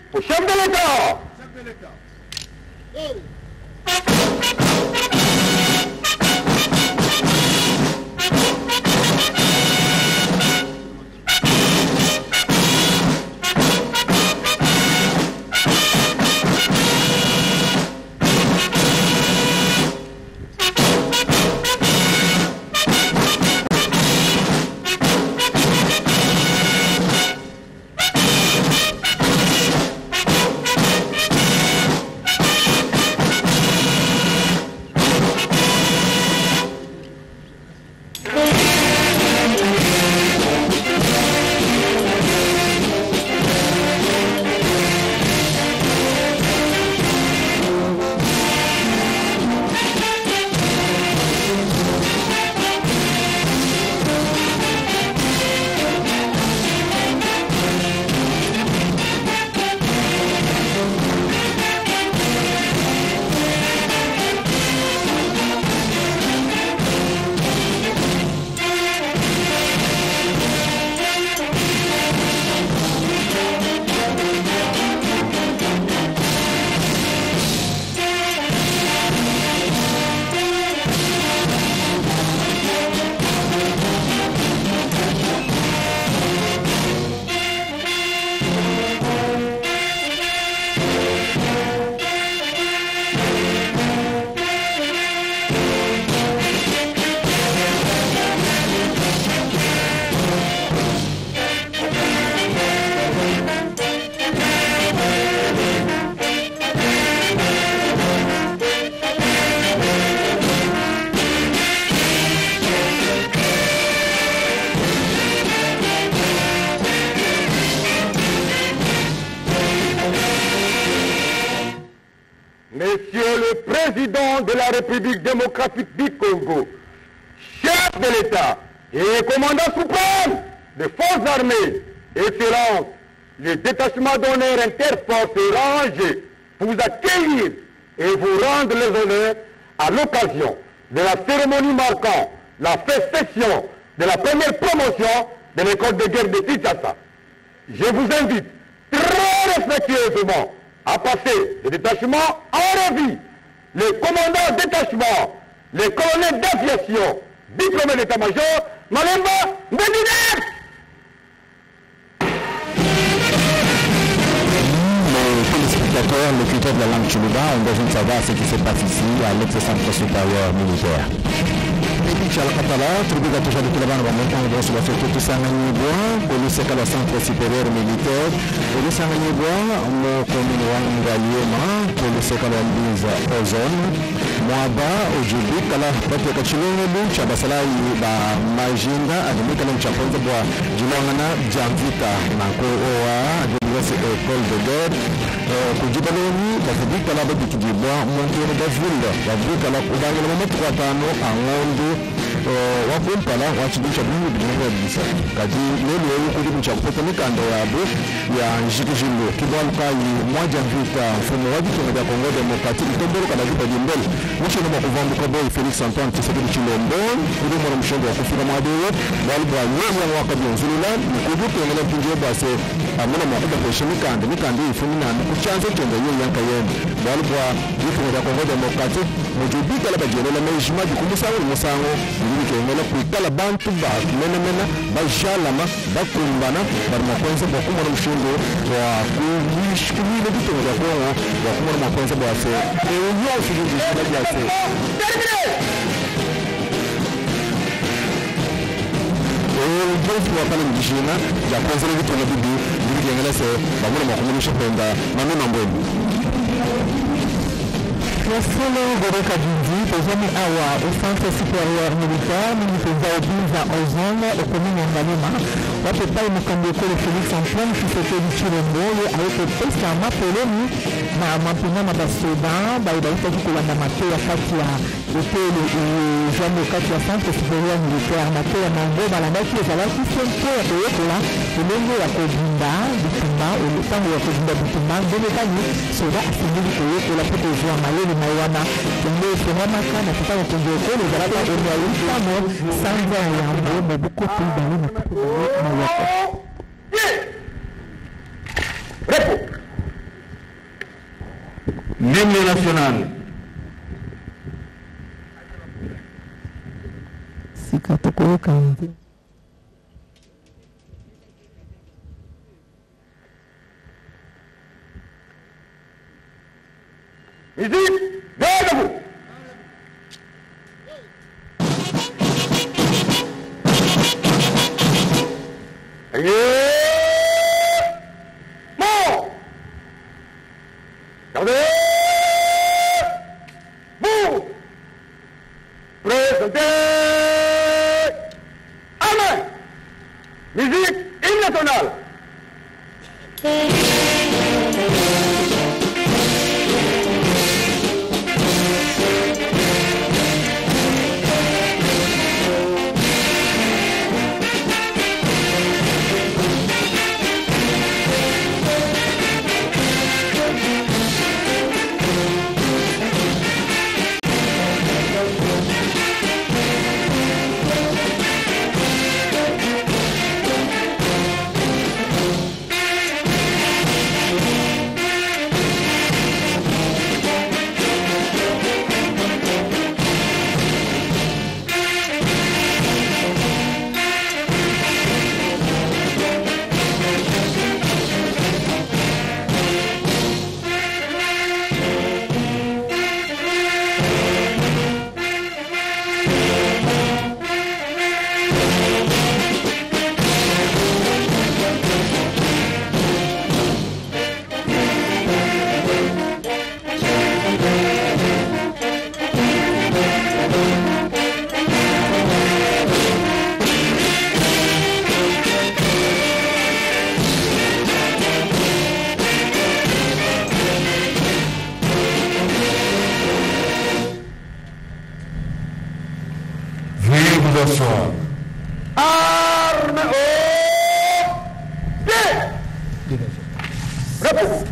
Au chef de l'État. Monsieur le Président de la République démocratique du Congo, chef de l'État et commandant suprême des forces armées, Excellence, le détachement d'honneur Interforce est rangé pour vous accueillir et vous rendre les honneurs à l'occasion de la cérémonie marquant la festation de la première promotion de l'école de guerre de Kinshasa. Je vous invite très respectueusement à passer le détachement en revue. Le commandant détachement, le colonel d'aviation, diplômé d'état-major, Malemba Mbedinet. Les téléspectateurs, les critères de la langue Chuluba ont besoin de savoir ce qui se passe ici à l'ex-centre supérieur militaire. Chalakatala, tribu gatuja de Kilabana, Bamontan, de la Fête Sanganyibwa, police à la centre supérieur militaire, police Sanganyibwa, mon commune Wangaliema, police à la Lise Ozone, Mwaba, Ojubi, Kala, Pate Kachilongu, Chabasala, Majinda, Ademika, Chaponta, Jilangana, Jamvita, Nako Oa, école de guerre, Kujibaloni, la Fébik à la Bête du Bois, Montour d'Azville, la Brique à la Koudang, le moment 3 ans, à Mondo, Wakumpala, Wachibisha, Bisa, Kadi, Lele, Kudibucha, Potonicanda, ya Jikijilo, Kibalkai, Mwajavita, Fumawadi, Canada, Congo, Democratique, Tobo, Kalajuka Dimbel, Mushino Makovambu Kobo, Félix Antoine, Tsedi Chilombo, Kudu Mshogo, Kufira Mado, Balba, Yaya Wakadi, Zululan, Kudu, Kela Punjaba, Amuna Makuba, Shemikand, Mikandi, Fuminan, Kuchanzo, Tendo, Yankayen, Balba, Yukina Congo, Democratique, Mujubika, la Bajela, Mejima, Kumusa, Musango, Yukina, Kuitala Bantu, Mena, Bajalama, Bakumbana, Barmakonsa, Bakuma Mshogo, Kumishkumi, the Dito, Bakuma Makonsa, et on y a aussi Jofu wakala mjishina ya kwanza ile vitu vinabidi vikiangalia bamuna makumisha kwenda maneno mbweni. Wasolo Goreka Dindi, Tozami Awa, au centre supérieur militaire, ministre Zaobiza Ozone, au commune Ngalima, Wapepa Mukambeko, le Félix Antoine, qui s'était dit Chilombo, a été testé à Mapoloni, na Mampina Mabasoda, Baïdaïta Kikolanda Maté, à Katia, était le jeune Katia centre supérieur militaire, Maté, à Mango, Balamaki, et Zalaki, Sento, à Toyokola, et Lengo, à Kobinda, Bitumba, et le temps où à Kobinda, Bitumba, Benetani, Soda, à Sindi, Toyokola, pour te jouer à Malé, Mawana, le Fenamaka, na Tata Kondoko, le Zalaka, et le Yamo, Sandra, Yambo, mais beaucoup plus d'aller, mais beaucoup d'aller, Mayako. Repos. l'hymne national. Musique, debout. Mort. Gardez. Vous. Présentez. Amen. Musique, hymne national. Arme au pied. Repos.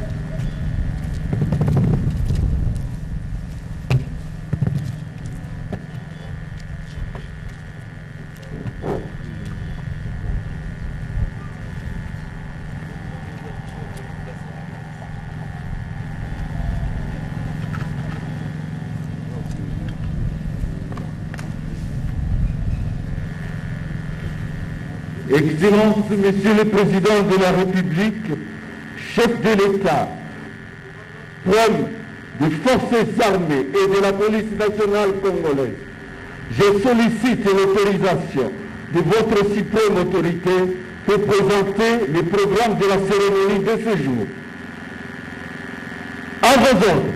Excellences, Monsieur le Président de la République, chef de l'État, homme des forces armées et de la police nationale congolaise, je sollicite l'autorisation de votre suprême autorité pour présenter le programme de la cérémonie de ce jour. À vos ordres.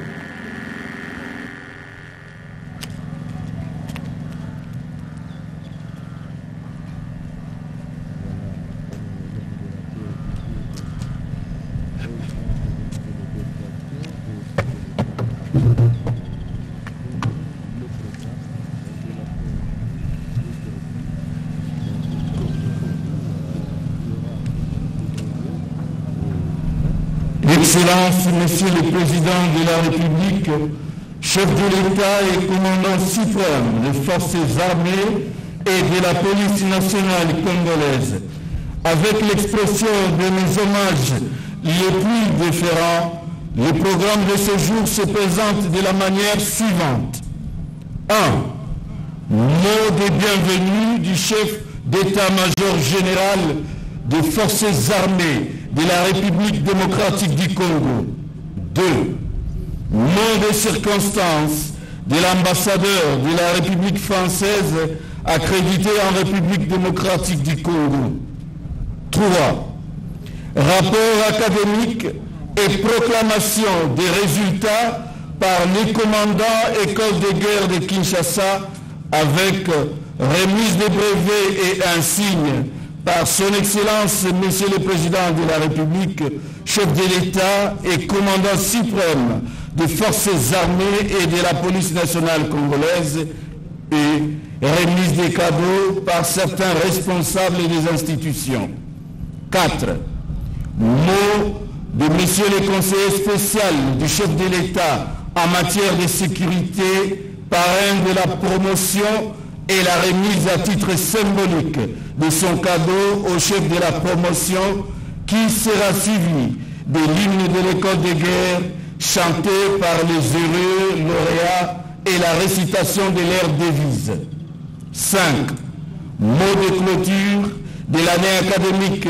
Excellences, Monsieur le Président de la République, chef de l'État et commandant suprême des forces armées et de la police nationale congolaise, avec l'expression de mes hommages les plus déférents, le programme de ce jour se présente de la manière suivante. 1. Mot de bienvenue du chef d'état-major général des forces armées de la République démocratique du Congo. 2. Mot de circonstance de l'ambassadeur de la République française accrédité en République démocratique du Congo. 3. Rapport académique et proclamation des résultats par les commandants École de guerre de Kinshasa avec remise des brevets et insignes par son Excellence, Monsieur le Président de la République, chef de l'État et commandant suprême des forces armées et de la police nationale congolaise, et remise des cadeaux par certains responsables des institutions. 4. Mot de Monsieur le conseiller spécial du chef de l'État en matière de sécurité, parrain de la promotion et la remise à titre symbolique de son cadeau au chef de la promotion qui sera suivi de l'hymne de l'école de guerre chantée par les heureux lauréats et la récitation de leur devise. 5. Mot de clôture de l'année académique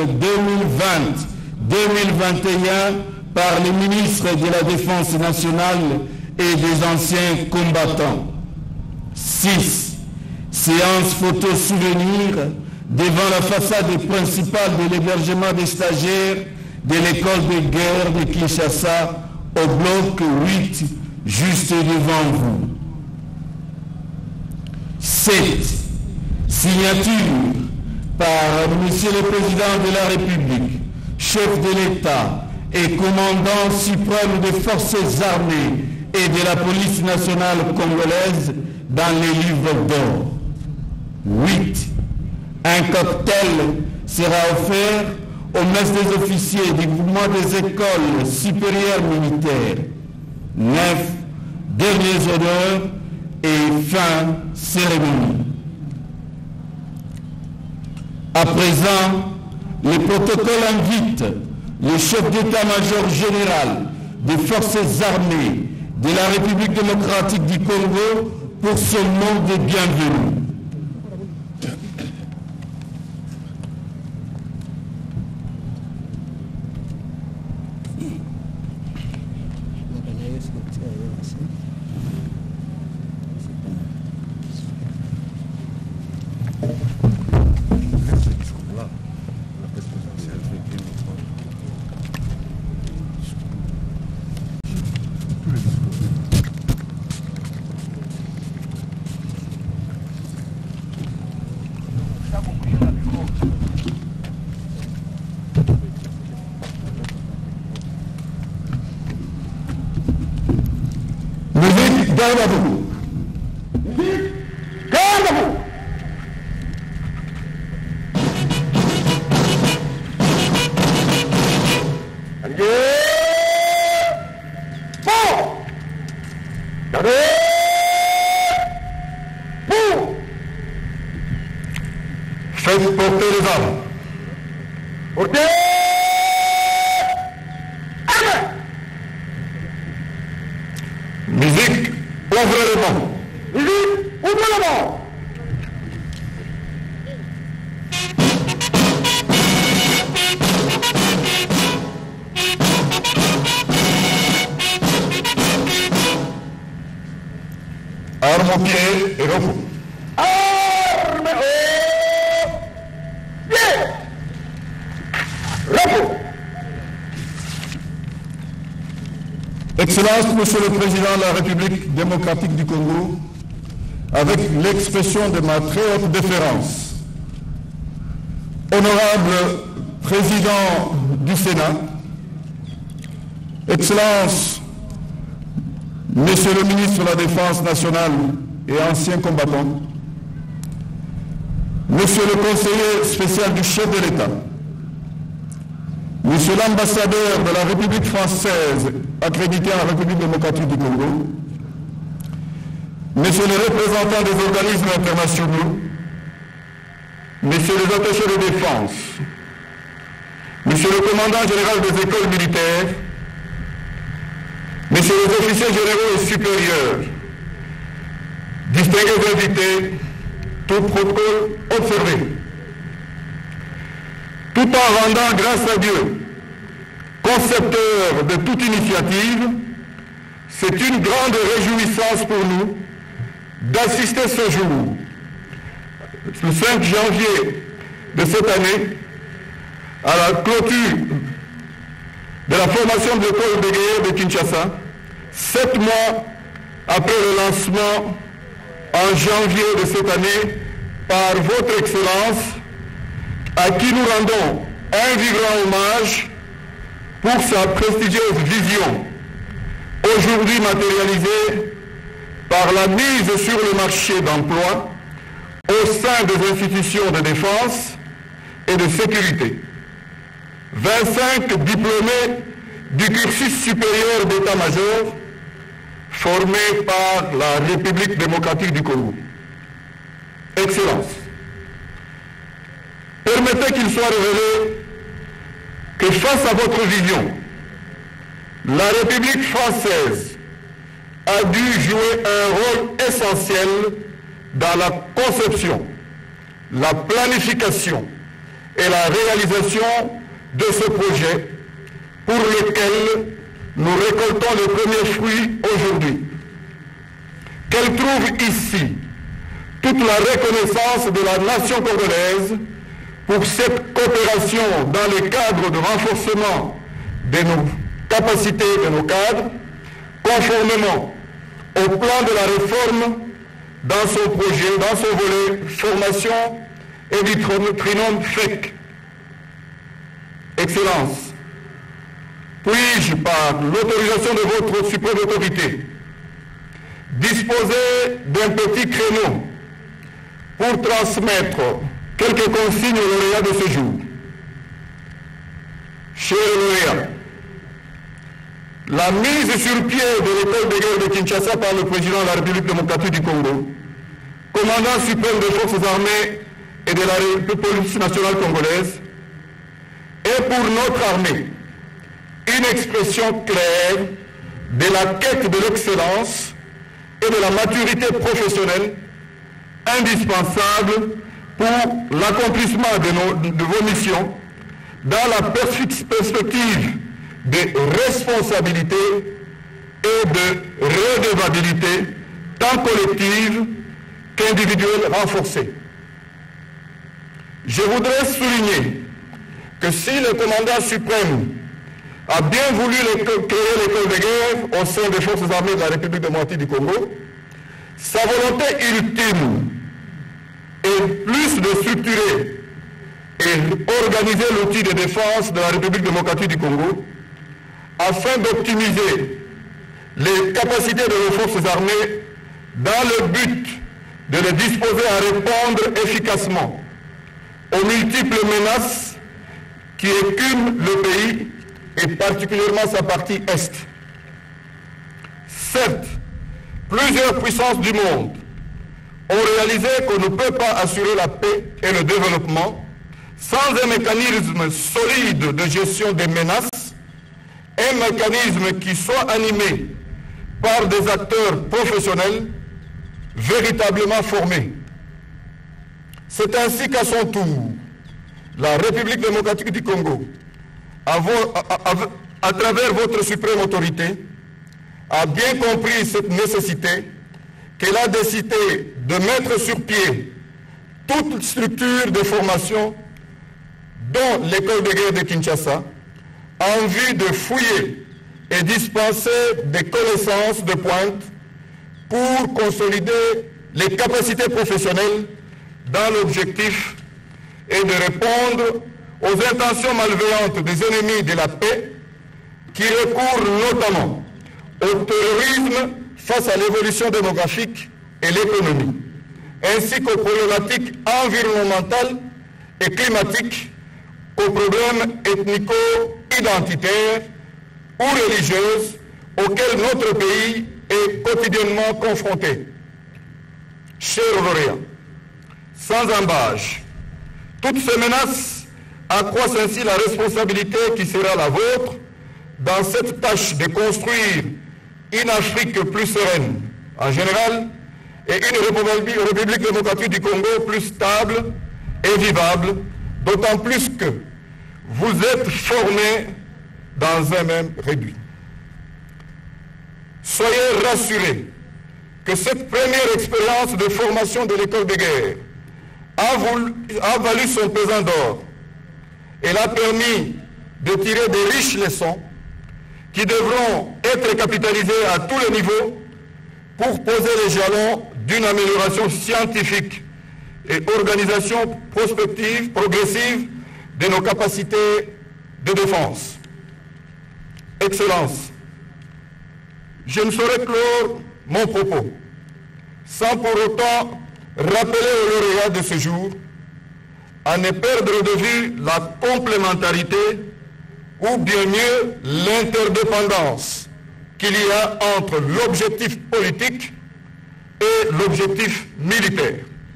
2020-2021 par les ministres de la Défense nationale et des anciens combattants. 6. Séance photo souvenir devant la façade principale de l'hébergement des stagiaires de l'école de guerre de Kinshasa au bloc 8, juste devant vous. 7. Signature par Monsieur le Président de la République, chef de l'État et commandant suprême des forces armées et de la police nationale congolaise dans les livres d'or. 8. Un cocktail sera offert aux messes des officiers du groupement des écoles supérieures militaires. 9. Derniers honneurs et fin cérémonie. À présent, le protocole invite le chef d'état-major général des forces armées de la République démocratique du Congo pour son mot de bienvenue. Garde-vous. Garde-vous. Pour. Gardez. Pour. Faites porter les armes. Portez. Musique. Ouvrez les bancs. Musique, ouvrez les bancs. Arme au pied et repos. Arme au pied. Repos. Excellence, Monsieur le Président de la République démocratique du Congo, avec l'expression de ma très haute déférence, honorable Président du Sénat, Excellence, Monsieur le ministre de la Défense nationale et ancien combattant, Monsieur le conseiller spécial du chef de l'État, Monsieur l'ambassadeur de la République française accrédité à la République démocratique du Congo, Monsieur les représentants des organismes internationaux, Messieurs les attachés de défense, Monsieur le commandant général des écoles militaires, Messieurs les officiers généraux et supérieurs, distingués invités, tout protocole observé. Tout en rendant grâce à Dieu, concepteur de toute initiative, c'est une grande réjouissance pour nous d'assister ce jour, le 5 janvier de cette année, à la clôture de la formation de l'école de guerre de Kinshasa, 7 mois après le lancement en janvier de cette année par votre Excellence, à qui nous rendons un vibrant hommage pour sa prestigieuse vision, aujourd'hui matérialisée par la mise sur le marché d'emploi au sein des institutions de défense et de sécurité. 25 diplômés du cursus supérieur d'état-major formés par la République démocratique du Congo. Excellence, permettez qu'il soit révélé que face à votre vision, la République française a dû jouer un rôle essentiel dans la conception, la planification et la réalisation de ce projet pour lequel nous récoltons les premiers fruits aujourd'hui. Qu'elle trouve ici toute la reconnaissance de la nation congolaise pour cette coopération dans le cadre de renforcement de nos capacités de nos cadres, conformément au plan de la réforme dans son projet, dans son volet formation et du trinôme FEC. Excellence, puis-je, par l'autorisation de votre suprême autorité, disposer d'un petit créneau pour transmettre quelques consignes aux lauréats de ce jour. Chers lauréats, la mise sur pied de l'école de guerre de Kinshasa par le président de la République démocratique du Congo, commandant suprême des forces armées et de la police nationale congolaise, est pour notre armée une expression claire de la quête de l'excellence et de la maturité professionnelle indispensable pour l'accomplissement de vos missions dans la perspective de responsabilité et de redevabilité tant collective qu'individuelle renforcée. Je voudrais souligner que si le commandant suprême a bien voulu créer l'école de guerre au sein des forces armées de la République démocratique du Congo, sa volonté ultime est plus de structurer et organiser l'outil de défense de la République démocratique du Congo afin d'optimiser les capacités de nos forces armées dans le but de les disposer à répondre efficacement aux multiples menaces qui écument le pays et particulièrement sa partie Est. Certes, plusieurs puissances du monde ont réalisé qu'on ne peut pas assurer la paix et le développement sans un mécanisme solide de gestion des menaces, un mécanisme qui soit animé par des acteurs professionnels véritablement formés. C'est ainsi qu'à son tour, la République démocratique du Congo, à travers votre suprême autorité, a bien compris cette nécessité qu'elle a décidé de mettre sur pied toute structure de formation dont l'école de guerre de Kinshasa en vue de fouiller et dispenser des connaissances de pointe pour consolider les capacités professionnelles dans l'objectif et de répondre aux intentions malveillantes des ennemis de la paix qui recourent notamment au terrorisme face à l'évolution démographique et l'économie, ainsi qu'aux problématiques environnementales et climatiques, aux problèmes ethnico-identitaires ou religieuses auxquels notre pays est quotidiennement confronté. Chers lauréats, sans embâche, toutes ces menaces accroissent ainsi la responsabilité qui sera la vôtre dans cette tâche de construire une Afrique plus sereine en général et une République démocratique du Congo plus stable et vivable, d'autant plus que vous êtes formés dans un même réduit. Soyez rassurés que cette première expérience de formation de l'école de guerre a valu son pesant d'or. Elle a permis de tirer de riches leçons qui devront être capitalisées à tous les niveaux pour poser les jalons d'une amélioration scientifique et organisation prospective, progressive de nos capacités de défense. Excellence, je ne saurais clore mon propos sans pour autant rappeler aux lauréats de ce jour à ne perdre de vue la complémentarité ou bien mieux l'interdépendance qu'il y a entre l'objectif politique et l'objectif militaire.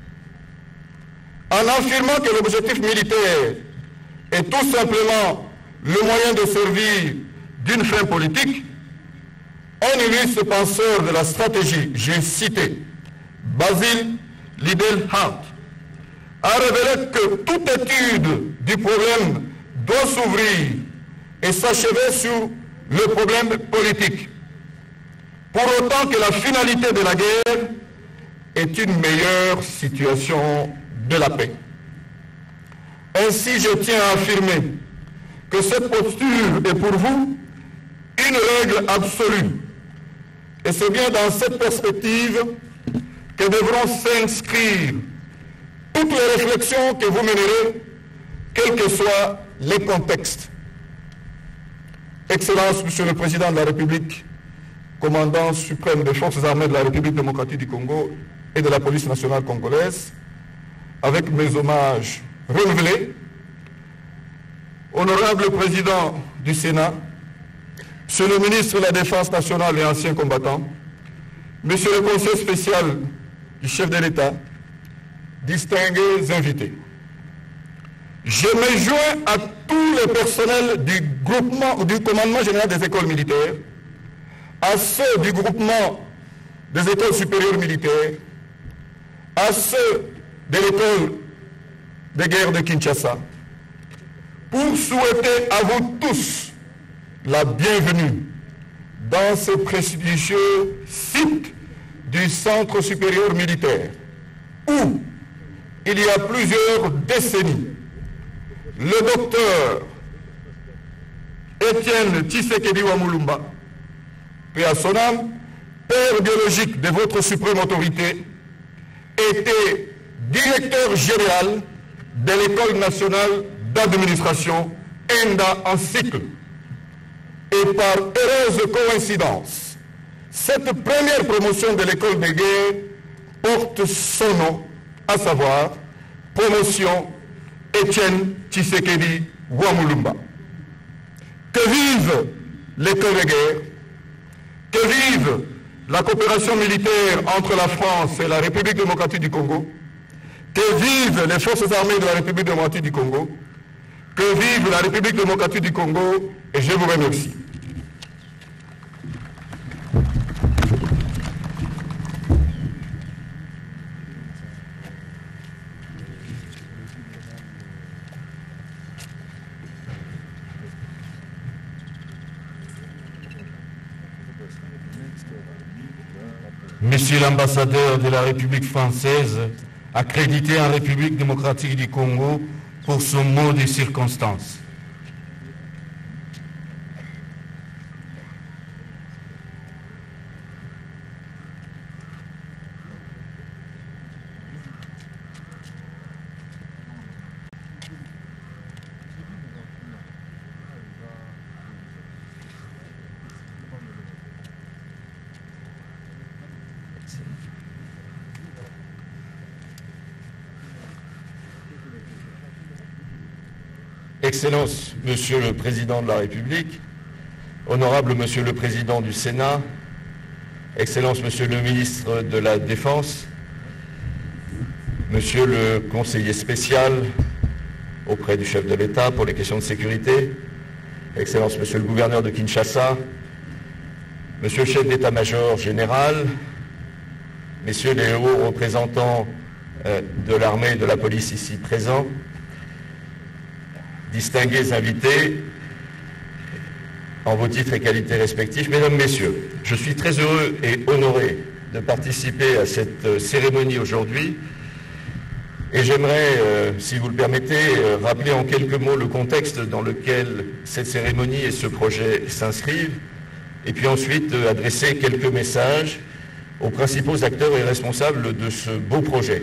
En affirmant que l'objectif militaire est tout simplement le moyen de servir d'une fin politique, un illustre penseur de la stratégie, j'ai cité Basil Liddell-Hart, a révélé que toute étude du problème doit s'ouvrir et s'achever sur le problème politique, pour autant que la finalité de la guerre est une meilleure situation de la paix. Ainsi, je tiens à affirmer que cette posture est pour vous une règle absolue. Et c'est bien dans cette perspective que devront s'inscrire toutes les réflexions que vous mènerez, quels que soient les contextes. Excellence, Monsieur le Président de la République, commandant suprême des forces armées de la République démocratique du Congo et de la police nationale congolaise, avec mes hommages renouvelés, honorable Président du Sénat, Monsieur le ministre de la Défense nationale et ancien combattant, Monsieur le conseiller spécial du chef de l'État, distingués invités. Je me joins à tous les personnels du commandement général des écoles militaires, à ceux du groupement des écoles supérieures militaires, à ceux de l'école de guerre de Kinshasa, pour souhaiter à vous tous la bienvenue dans ce prestigieux site du Centre supérieur militaire, où, il y a plusieurs décennies, le docteur Étienne Tshisekedi Wamulumba, paix à son âme, père biologique de votre suprême autorité, était directeur général de l'École nationale d'administration, ENDA en cycle. Et par heureuse coïncidence, cette première promotion de l'école de guerre porte son nom, à savoir promotion Étienne Tshisekedi Wamulumba. Que vive l'école de guerre, que vive la coopération militaire entre la France et la République démocratique du Congo, que vivent les forces armées de la République démocratique du Congo, que vive la République démocratique du Congo, et je vous remercie. Monsieur l'ambassadeur de la République française, accrédité en République démocratique du Congo pour ce mot de circonstance. Excellence, Monsieur le Président de la République, Honorable Monsieur le Président du Sénat, Excellence, Monsieur le Ministre de la Défense, Monsieur le Conseiller spécial auprès du chef de l'État pour les questions de sécurité, Excellence, Monsieur le Gouverneur de Kinshasa, Monsieur le Chef d'État-major général, Messieurs les hauts représentants de l'armée et de la police ici présents, distingués invités, en vos titres et qualités respectifs, Mesdames, Messieurs, je suis très heureux et honoré de participer à cette cérémonie aujourd'hui et j'aimerais, si vous le permettez, rappeler en quelques mots le contexte dans lequel cette cérémonie et ce projet s'inscrivent et puis ensuite adresser quelques messages aux principaux acteurs et responsables de ce beau projet.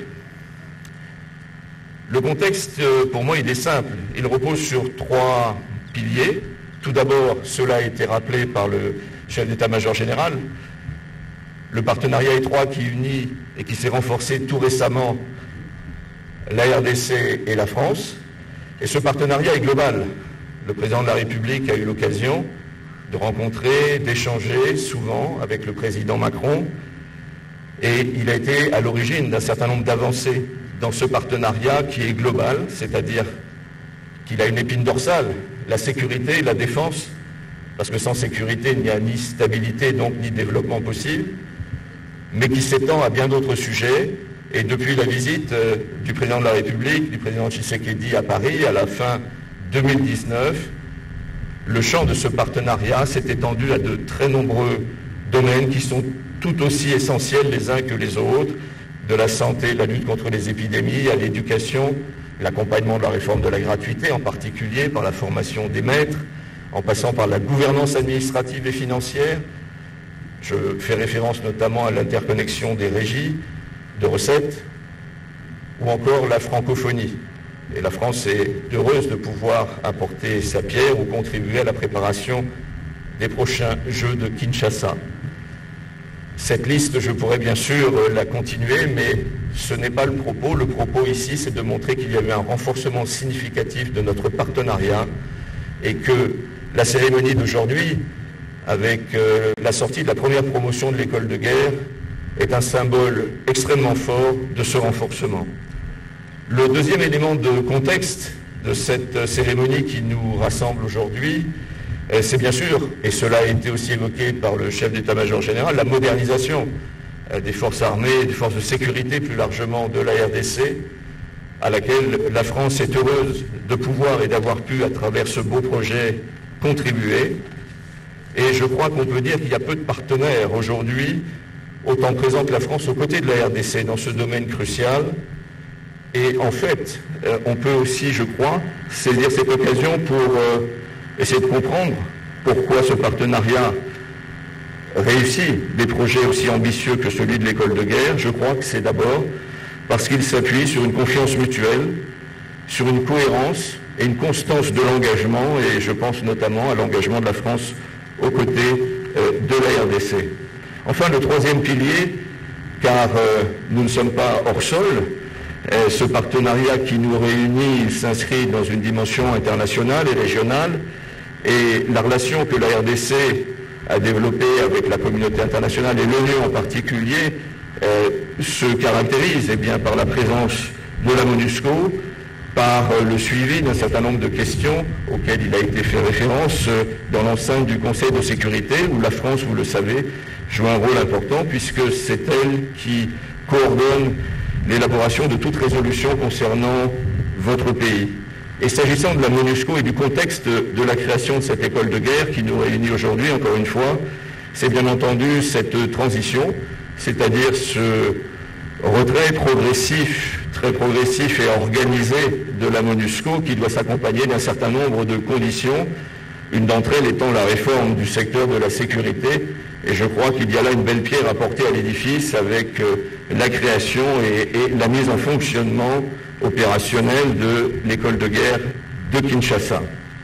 Le contexte, pour moi, il est simple. Il repose sur trois piliers. Tout d'abord, cela a été rappelé par le chef d'état-major général, le partenariat étroit qui unit et qui s'est renforcé tout récemment la RDC et la France. Et ce partenariat est global. Le président de la République a eu l'occasion de rencontrer, d'échanger souvent avec le président Macron. Et il a été à l'origine d'un certain nombre d'avancées dans ce partenariat qui est global, c'est-à-dire qu'il a une épine dorsale, la sécurité, la défense parce que sans sécurité, il n'y a ni stabilité, donc ni développement possible, mais qui s'étend à bien d'autres sujets. Et depuis la visite du président de la République, du président Tshisekedi à Paris, à la fin 2019, le champ de ce partenariat s'est étendu à de très nombreux domaines qui sont tout aussi essentiels les uns que les autres, de la santé, de la lutte contre les épidémies, à l'éducation, l'accompagnement de la réforme de la gratuité, en particulier par la formation des maîtres, en passant par la gouvernance administrative et financière. Je fais référence notamment à l'interconnexion des régies de recettes, ou encore la francophonie. Et la France est heureuse de pouvoir apporter sa pierre ou contribuer à la préparation des prochains Jeux de Kinshasa. Cette liste, je pourrais bien sûr la continuer, mais ce n'est pas le propos. Le propos ici, c'est de montrer qu'il y a eu un renforcement significatif de notre partenariat et que la cérémonie d'aujourd'hui, avec la sortie de la première promotion de l'école de guerre, est un symbole extrêmement fort de ce renforcement. Le deuxième élément de contexte de cette cérémonie qui nous rassemble aujourd'hui, c'est bien sûr, et cela a été aussi évoqué par le chef d'état-major général, la modernisation des forces armées, des forces de sécurité plus largement de la RDC, à laquelle la France est heureuse de pouvoir et d'avoir pu, à travers ce beau projet, contribuer. Et je crois qu'on peut dire qu'il y a peu de partenaires aujourd'hui, autant présents que la France aux côtés de la RDC dans ce domaine crucial. Et en fait, on peut aussi, je crois, saisir cette occasion pour essayer de comprendre pourquoi ce partenariat réussit des projets aussi ambitieux que celui de l'école de guerre. Je crois que c'est d'abord parce qu'il s'appuie sur une confiance mutuelle, sur une cohérence et une constance de l'engagement, et je pense notamment à l'engagement de la France aux côtés de la RDC. Enfin, le troisième pilier, car nous ne sommes pas hors sol, ce partenariat qui nous réunit, il s'inscrit dans une dimension internationale et régionale, et la relation que la RDC a développée avec la communauté internationale et l'ONU en particulier se caractérise bien par la présence de la MONUSCO, par le suivi d'un certain nombre de questions auxquelles il a été fait référence dans l'enceinte du Conseil de sécurité, où la France, vous le savez, joue un rôle important puisque c'est elle qui coordonne l'élaboration de toute résolution concernant votre pays. Et s'agissant de la MONUSCO et du contexte de la création de cette école de guerre qui nous réunit aujourd'hui, encore une fois, c'est bien entendu cette transition, c'est-à-dire ce retrait progressif, très progressif et organisé de la MONUSCO qui doit s'accompagner d'un certain nombre de conditions, une d'entre elles étant la réforme du secteur de la sécurité. Et je crois qu'il y a là une belle pierre à porter à l'édifice avec la création et la mise en fonctionnement opérationnel de l'école de guerre de Kinshasa.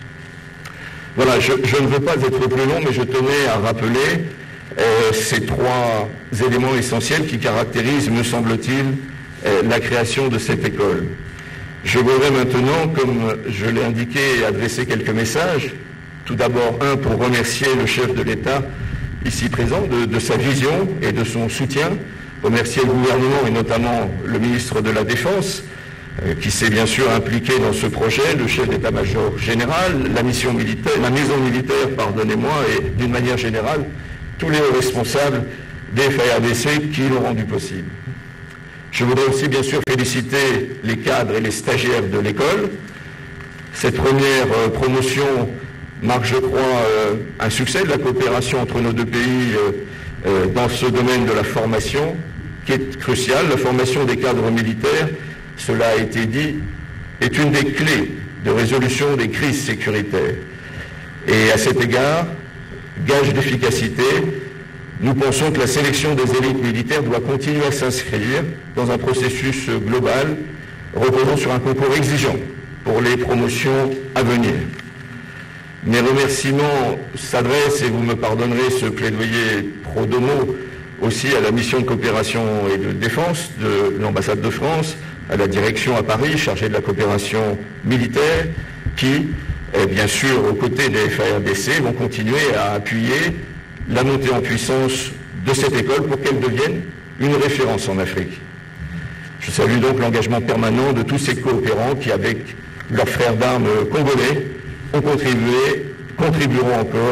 Voilà, je ne veux pas être plus long, mais je tenais à rappeler ces trois éléments essentiels qui caractérisent, me semble-t-il, la création de cette école. Je voudrais maintenant, comme je l'ai indiqué, adresser quelques messages. Tout d'abord, un, pour remercier le chef de l'État ici présent de sa vision et de son soutien, remercier le gouvernement et notamment le ministre de la Défense, qui s'est bien sûr impliqué dans ce projet, le chef d'état-major général, la maison militaire, pardonnez-moi, et d'une manière générale, tous les responsables des FARDC qui l'ont rendu possible. Je voudrais aussi bien sûr féliciter les cadres et les stagiaires de l'école. Cette première promotion marque, je crois, un succès de la coopération entre nos deux pays dans ce domaine de la formation, qui est crucial. La formation des cadres militaires, cela a été dit, est une des clés de résolution des crises sécuritaires. Et à cet égard, gage d'efficacité, nous pensons que la sélection des élites militaires doit continuer à s'inscrire dans un processus global reposant sur un concours exigeant pour les promotions à venir. Mes remerciements s'adressent, et vous me pardonnerez ce plaidoyer pro domo, aussi à la mission de coopération et de défense de l'ambassade de France, à la direction à Paris chargée de la coopération militaire, qui, bien sûr, aux côtés des FARDC, vont continuer à appuyer la montée en puissance de cette école pour qu'elle devienne une référence en Afrique. Je salue donc l'engagement permanent de tous ces coopérants qui, avec leurs frères d'armes congolais, ont contribué, contribueront encore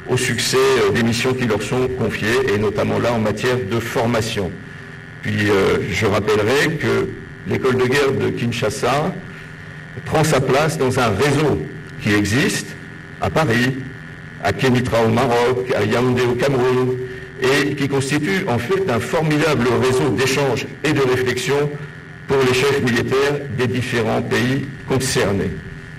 au succès des missions qui leur sont confiées, et notamment là en matière de formation. Puis je rappellerai que l'école de guerre de Kinshasa prend sa place dans un réseau qui existe à Paris, à Kémitra au Maroc, à Yaoundé au Cameroun, et qui constitue en fait un formidable réseau d'échanges et de réflexion pour les chefs militaires des différents pays concernés.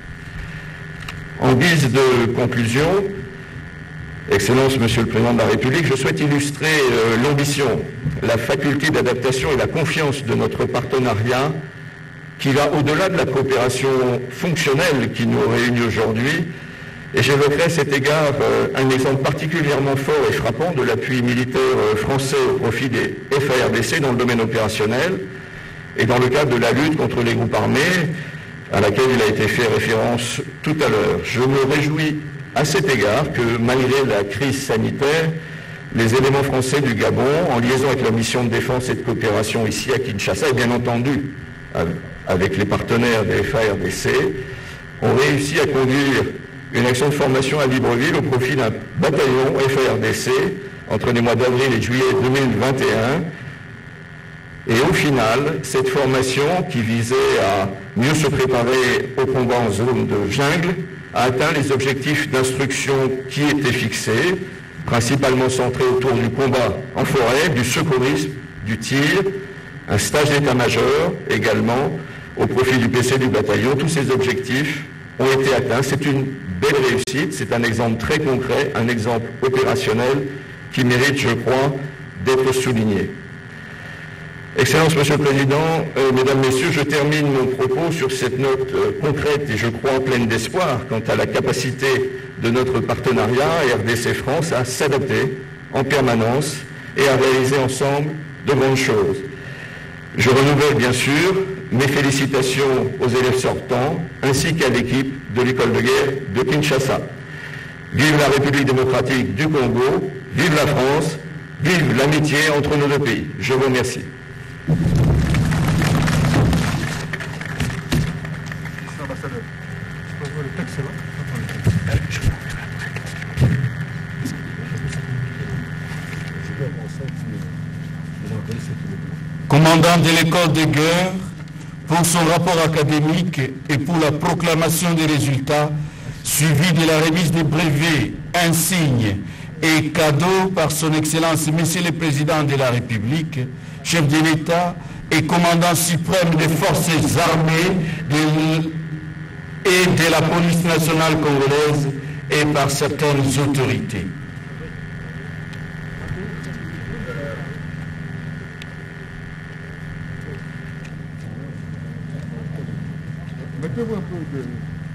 En guise de conclusion, Excellence, Monsieur le Président de la République, je souhaite illustrer l'ambition, la faculté d'adaptation et la confiance de notre partenariat qui va au-delà de la coopération fonctionnelle qui nous réunit aujourd'hui. Et j'évoquerai à cet égard un exemple particulièrement fort et frappant de l'appui militaire français au profit des FARDC dans le domaine opérationnel et dans le cadre de la lutte contre les groupes armés à laquelle il a été fait référence tout à l'heure. Je me réjouis à cet égard que malgré la crise sanitaire, les éléments français du Gabon, en liaison avec la mission de défense et de coopération ici à Kinshasa, et bien entendu avec les partenaires des FARDC, ont réussi à conduire une action de formation à Libreville au profit d'un bataillon FARDC entre les mois d'avril et de juillet 2021. Et au final, cette formation qui visait à mieux se préparer au combat en zone de jungle a atteint les objectifs d'instruction qui étaient fixés, principalement centrés autour du combat en forêt, du secourisme, du tir, un stage d'état-major également au profit du PC du bataillon. Tous ces objectifs ont été atteints. C'est une belle réussite, c'est un exemple très concret, un exemple opérationnel qui mérite, je crois, d'être souligné. Excellence, Monsieur le Président, Mesdames, Messieurs, je termine mon propos sur cette note concrète et je crois pleine d'espoir quant à la capacité de notre partenariat RDC-France à s'adapter en permanence et à réaliser ensemble de grandes choses. Je renouvelle bien sûr mes félicitations aux élèves sortants ainsi qu'à l'équipe de l'école de guerre de Kinshasa. Vive la République démocratique du Congo, vive la France, vive l'amitié entre nos deux pays. Je vous remercie. Commandant de l'école de guerre, pour son rapport académique et pour la proclamation des résultats, suivi de la remise des brevets, insignes et cadeaux par son Excellence Monsieur le Président de la République, chef de l'État et commandant suprême des forces armées et de la police nationale congolaise et par certaines autorités. Mettez-vous un peu de...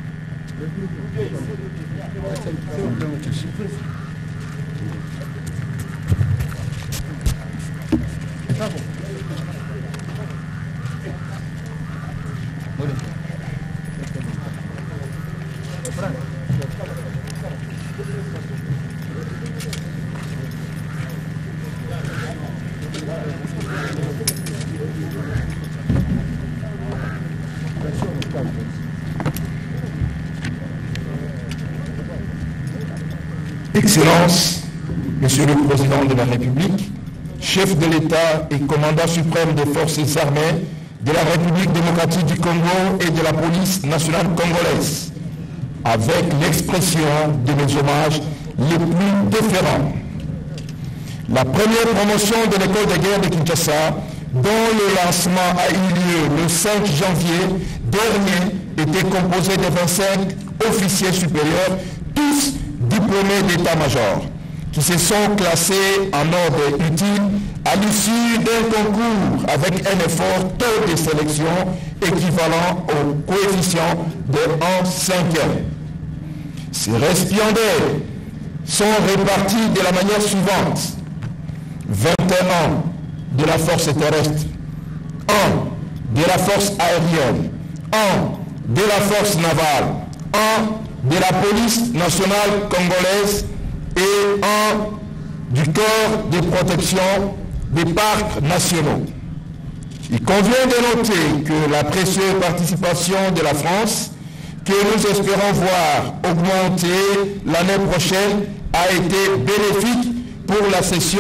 Excellence, Monsieur le Président de la République, chef de l'État et commandant suprême des forces armées de la République démocratique du Congo et de la police nationale congolaise, avec l'expression de mes hommages les plus déférents. La première promotion de l'école de guerre de Kinshasa, dont le lancement a eu lieu le 5 janvier dernier, était composée de 25 officiers supérieurs, tous diplômés d'état-major, qui se sont classés en ordre utile à l'issue d'un concours avec un effort taux de sélection équivalent au coefficient de 1/5. Ces récipiendaires sont répartis de la manière suivante: 21 de la force terrestre, 1 de la force aérienne, 1 de la force navale, 1 de la police nationale congolaise et 1 du corps de protection des parcs nationaux. Il convient de noter que la précieuse participation de la France, que nous espérons voir augmenter l'année prochaine, a été bénéfique pour la session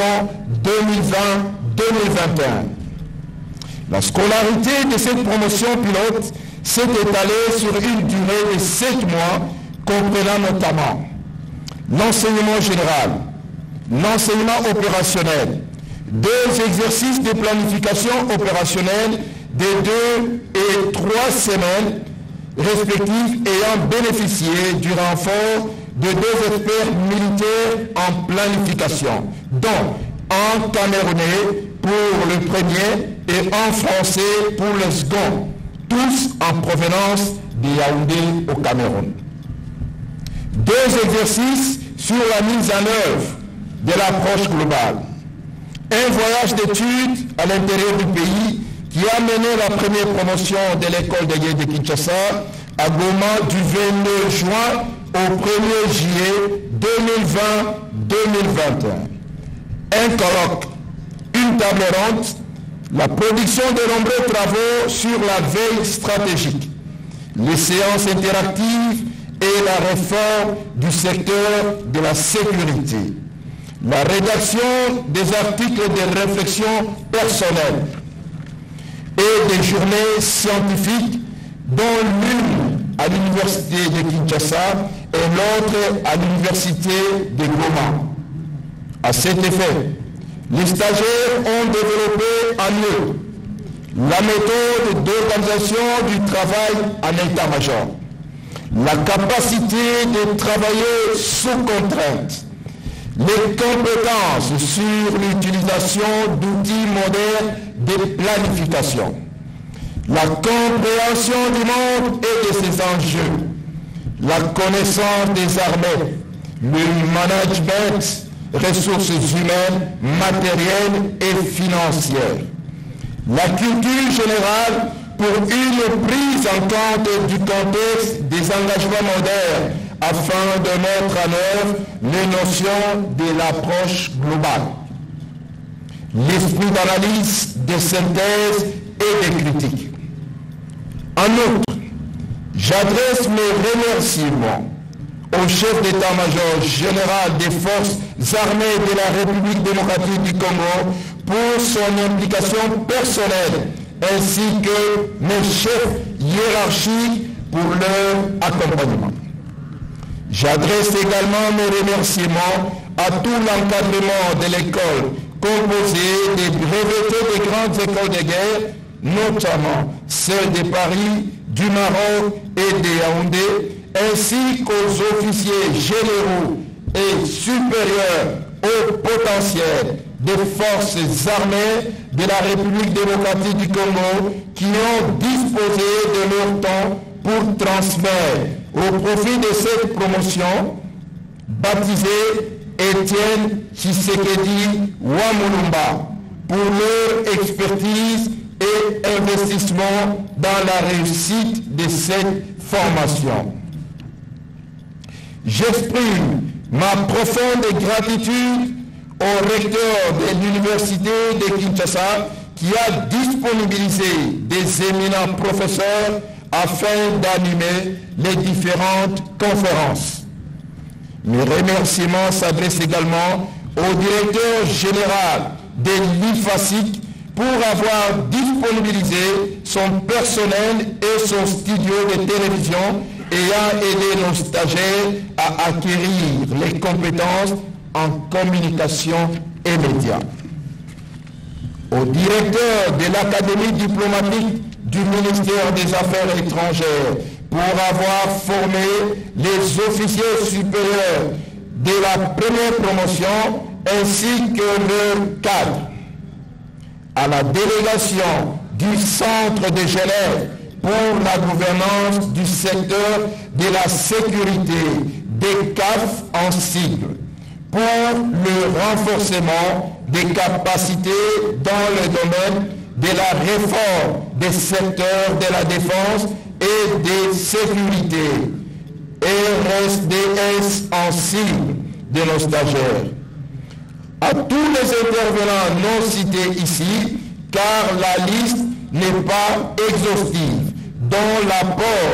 2020-2021. La scolarité de cette promotion pilote s'est étalée sur une durée de 7 mois, comprenant notamment l'enseignement général, l'enseignement opérationnel, 2 exercices de planification opérationnelle de 2 et 3 semaines respectifs ayant bénéficié du renfort de 2 experts militaires en planification, dont en camerounais pour le premier et en français pour le second, tous en provenance de Yaoundé au Cameroun. 2 exercices sur la mise en œuvre de l'approche globale. Un voyage d'études à l'intérieur du pays qui a mené la première promotion de l'école de guerre de Kinshasa à Goma du 22 juin au 1er juillet 2020-2021. Un colloque, une table ronde, la production de nombreux travaux sur la veille stratégique, les séances interactives et la réforme du secteur de la sécurité, la rédaction des articles de réflexion personnelle et des journées scientifiques dont l'une à l'université de Kinshasa et l'autre à l'université de Goma. À cet effet, les stagiaires ont développé en eux la méthode d'organisation du travail en état-major, la capacité de travailler sous contrainte, les compétences sur l'utilisation d'outils modernes de planification, la compréhension du monde et de ses enjeux, la connaissance des armées, le management, ressources humaines, matérielles et financières, la culture générale pour une prise en compte du contexte des engagements modernes afin de mettre en œuvre les notions de l'approche globale, l'esprit d'analyse, de synthèse et de critique. En outre, j'adresse mes remerciements au chef d'état-major général des forces armées de la République démocratique du Congo pour son implication personnelle, ainsi que mes chefs hiérarchiques pour leur accompagnement. J'adresse également mes remerciements à tout l'encadrement de l'école, composé des brevetés des grandes écoles de guerre, notamment celles de Paris, du Maroc et de Yaoundé, ainsi qu'aux officiers généraux et supérieurs au potentiel des forces armées de la République démocratique du Congo qui ont disposé de leur temps pour transmettre au profit de cette promotion, baptisée Étienne Tshisekedi Wamulumba, pour leur expertise et investissement dans la réussite de cette formation. J'exprime ma profonde gratitude au recteur de l'université de Kinshasa qui a disponibilisé des éminents professeurs afin d'animer les différentes conférences. Mes remerciements s'adressent également au directeur général de l'IFASIC pour avoir disponibilisé son personnel et son studio de télévision ayant aidé nos stagiaires à acquérir les compétences en communication et médias. Au directeur de l'Académie diplomatique du ministère des Affaires étrangères pour avoir formé les officiers supérieurs de la première promotion ainsi que leurs cadres. À la délégation du Centre de Genève pour la gouvernance du secteur de la sécurité, des CAF en sigle, pour le renforcement des capacités dans le domaine de la réforme des secteurs de la défense et de sécurité, RSDS en sigle de nos stagiaires. À tous les intervenants non cités ici, car la liste n'est pas exhaustive, dont l'apport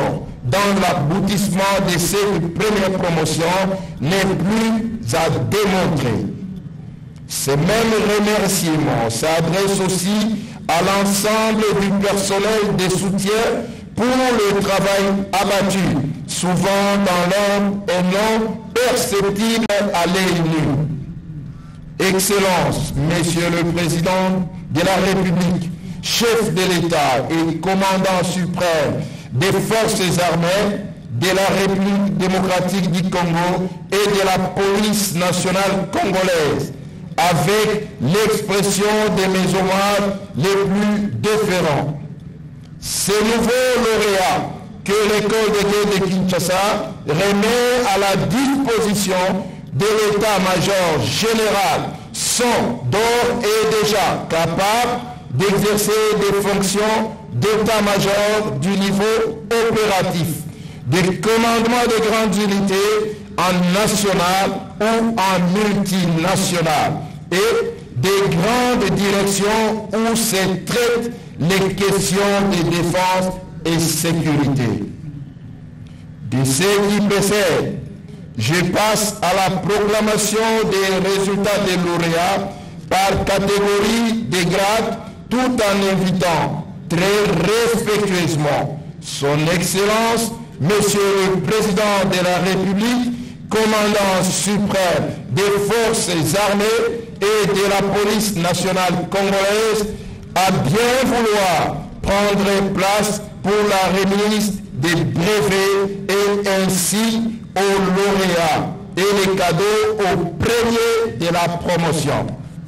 dans l'aboutissement de cette première promotion n'est plus à démontrer. Ces mêmes remerciements s'adressent aussi à l'ensemble du personnel de soutien pour le travail abattu, souvent dans l'ombre et non perceptible à l'œil nu. Excellence, Monsieur le Président de la République, chef de l'État et commandant suprême des forces armées de la République démocratique du Congo et de la police nationale congolaise, avec l'expression de mes hommages les plus déférents. Ces nouveaux lauréats que l'école de guerre de Kinshasa remet à la disposition de l'état-major général sont d'ores et déjà capables d'exercer des fonctions d'état-major du niveau opératif, des commandements de grandes unités en national ou en multinational et des grandes directions où se traitent les questions de défense et sécurité. De ce qui précède, je passe à la proclamation des résultats des lauréats par catégorie de grades, tout en invitant très respectueusement Son Excellence, Monsieur le Président de la République, commandant suprême des forces armées et de la police nationale congolaise, à bien vouloir prendre place pour la remise des brevets et ainsi aux lauréats et les cadeaux aux premiers de la promotion.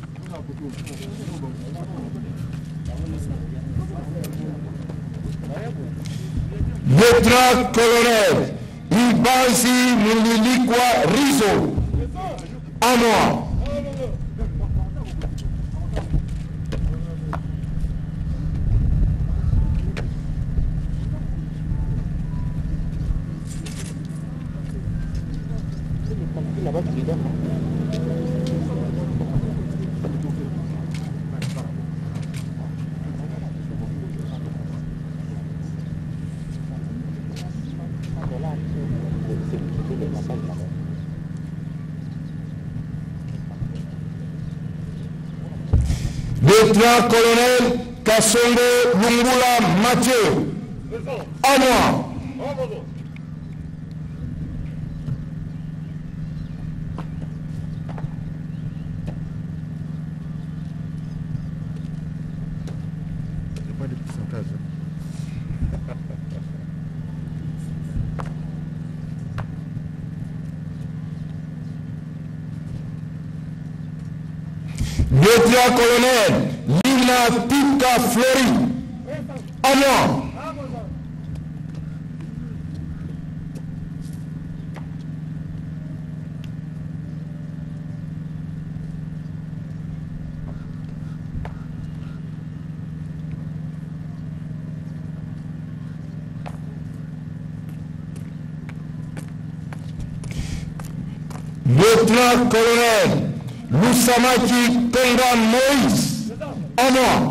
Lieutenant-colonel Ibanzi Mulilikwa Rizo, à moi. Lieutenant-colonel Kassongo Lungula Mathieu, à moi. Lieutenant-colonel Lina Pika Flori, à moi. Lieutenant-colonel Lusamaki Konga Moïse, à moi.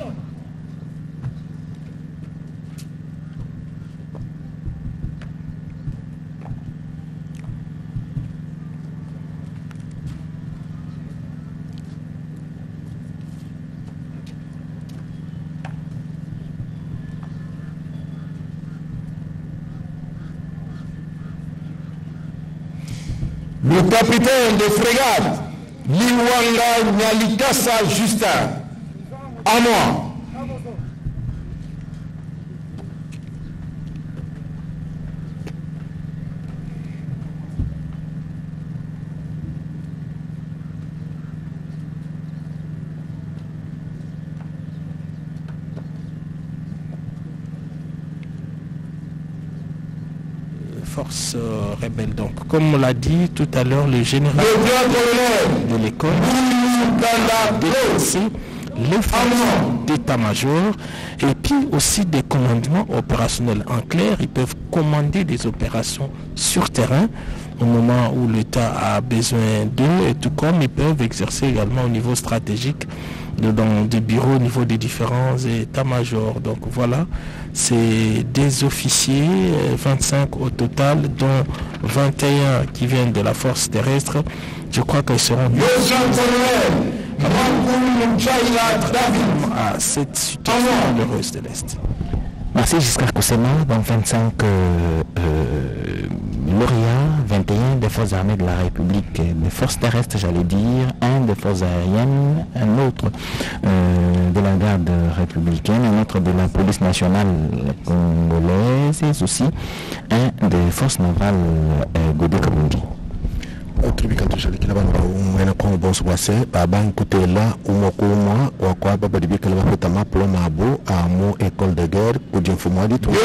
Le capitaine de frégate Liwanga Nyalikasa Justin, à moi. Force rebelle. Donc, comme on l'a dit tout à l'heure, le général de l'école, les forces d'état-major et puis aussi des commandements opérationnels. En clair, ils peuvent commander des opérations sur terrain au moment où l'État a besoin d'eux, et tout comme ils peuvent exercer également au niveau stratégique dans des bureaux au niveau des différents états-majors. Donc voilà, c'est des officiers, 25 au total, dont 21 qui viennent de la force terrestre. Je crois qu'ils seront à cette situation malheureuse de l'Est. Merci Giscard Koussema. Donc 25 lauréats, 21 des forces armées de la République, des forces terrestres, j'allais dire, un des forces aériennes, un autre de la garde républicaine, un autre de la police nationale congolaise et aussi un des forces navales Godé Kabundi. Tribikatu shalikila bana umwena kwa boss wase baban kutela umokumwa wakwa baba dibikala bafeta maplo mabo amo école de guerre kujimfumadi tu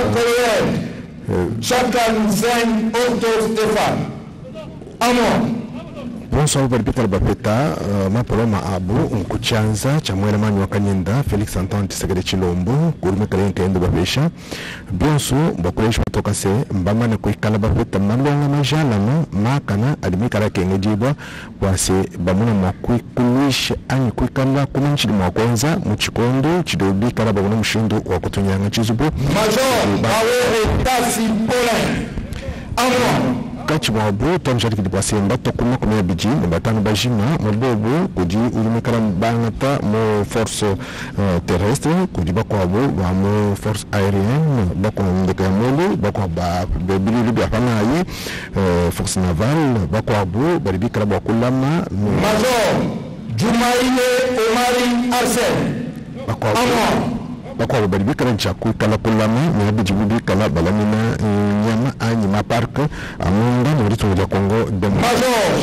chacun zen auto Stéphane amo bonso barbikala bafeta maplo mabo unkuchanza chamwena manyu wakanyenda Felix Antoine Tshisekedi Chilombo kurime kale nkendo babesha bonso bakoresha kutoka se mbamana kuikala bafeta malonga majala no makana adimikala kengejibwa kwase bamuna makwikulisha anyi kuikala kumanchili mwakonza muchikondo chidobi kala babuna mushindo wa kutunyanga chizubu major bawe tasi pola amo kachi mwabu tonjari kidipwase mbato kuma kumea biji mbatano bajima mbobo kuji ulimekala mbangata mo force terrestre kuji bako wabu wa mo force aérienne bako ndeka ya molu bako bebili libi apana ayi force navale bako wabu baribi kala wakulama major Jumaile Omari Arsene bako wabu bako baribi kala nchaku kala kulama nyabi jibubi kala balamina nyama anyi mapark amunda murito ya Kongo de major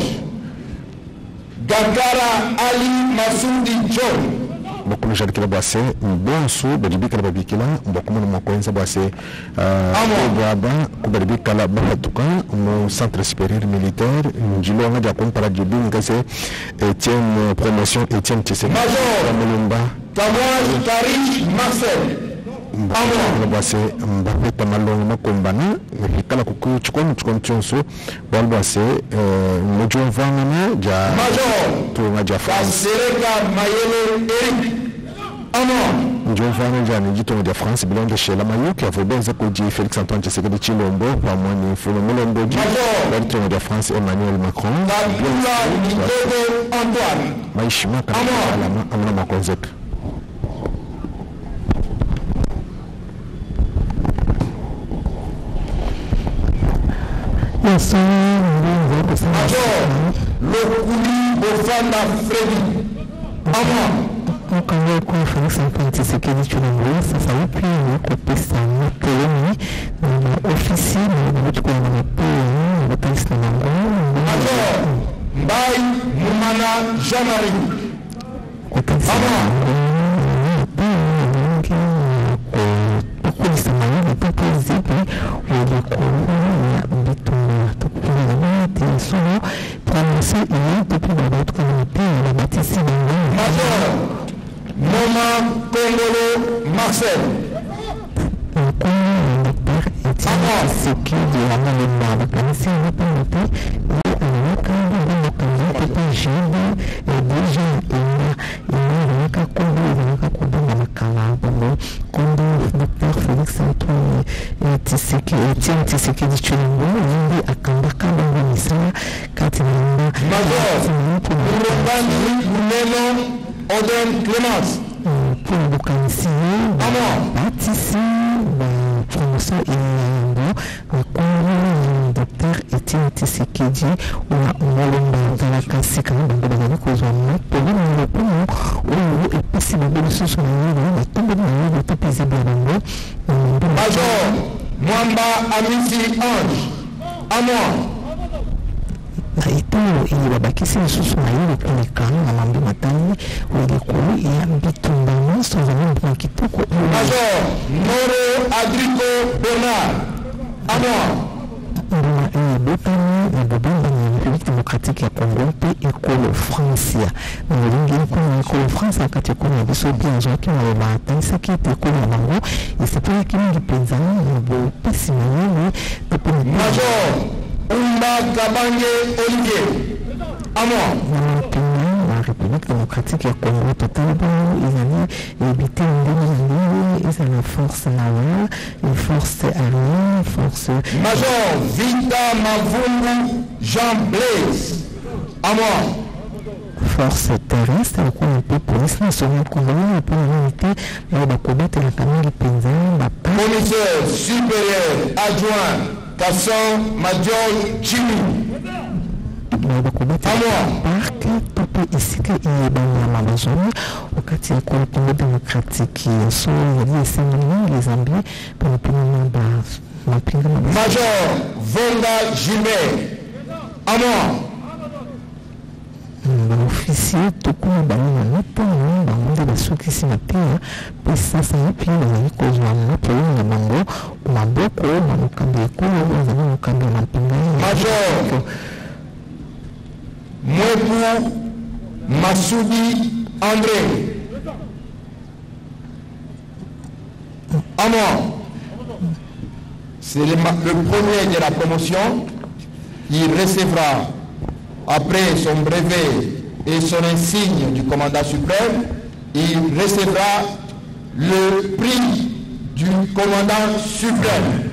Gagara Ali Masudi John bokulu jarikila bwase bonso baribi kala babikila bokumu mwakonza bwase baba kubaribi kala bahatuka mo centre supérieur militaire njilo nga ja kompara jibi ngase Etienne promotion Etienne Tshisekedi major Mulumba Kamwaj Karich Marcel amo bwase mbapeta malongo makombana ngikala kuku chikono chonso balbwase mojo vangana ja major to ngaja France Sereka Mayele Eric amo njo vangana ja njito de France bilonde chez la Mayo qui a fait benza ko di Félix Antoine Tshisekedi Chilombo pa mwani fulo mulombo di major de France Emmanuel Macron Antoine maishima kana amna makonzeka. major Lokuli Bofana Freddy amo Kama kwa Felix Antoine Tshisekedi Chilombo sasa upya kupesa mapeleni na ofisi na watu kwa mapeleni na polisi na mango major Mbai Mumana Jamari Moma Kongolo Marcel Tshisekedi Chilombo yindi akambaka bango misala kati na major Urubani Muneno Oden Clemence pour le bokanisi batisi promotion iyango akongo Dr Etienne Tshisekedi wa Molomba Zalaka Sika bango bazali kozwa mapolo na lopomo oyo epesi bango lisusu na yelo batombo na yelo topesi bango major Mwamba Amisi Ange amo na itolo ili babakisi lisusu na yelo kulekana na mambo matani ulikulu ya mbitumbano sozani mwa kitoko major Moro Adrico Bernard amo botani na babamba na République démocratique ya Congo pe ekolo France ya ngolingi ekolo ekolo France akati ekolo ya biso bien zoki na batangisaki ete ekolo ya bango esepelaki mingi mpenza na bopesi mayele Major Umba Kabange Olivier la République démocratique du Congo totalement ils allaient éviter ils la force navale, les forces armées, les forces... Major Vita Mavungu Jean Blaise force terrestre, on peut police nationale congolaise, on peut l'unité, on va combattre la Camille Penza, commissaire supérieur adjoint Kasson Major Jimmy. Parc tope isika iyebanyama bazoni wakati ya Congo démocratique so yali esengi les Zambiens pour pena mapinga Major Vonga Jimé officier tokuna bango na mpona bango basukisi na pia pesa sana pia bazali kozwa mapolo na bango maboko na mokambi ekolo bazali mokambi na mpinga Major Mwebu Massoudi André c'est le premier de la promotion. Il recevra après son brevet et son insigne du commandant suprême, il recevra le prix du commandant suprême.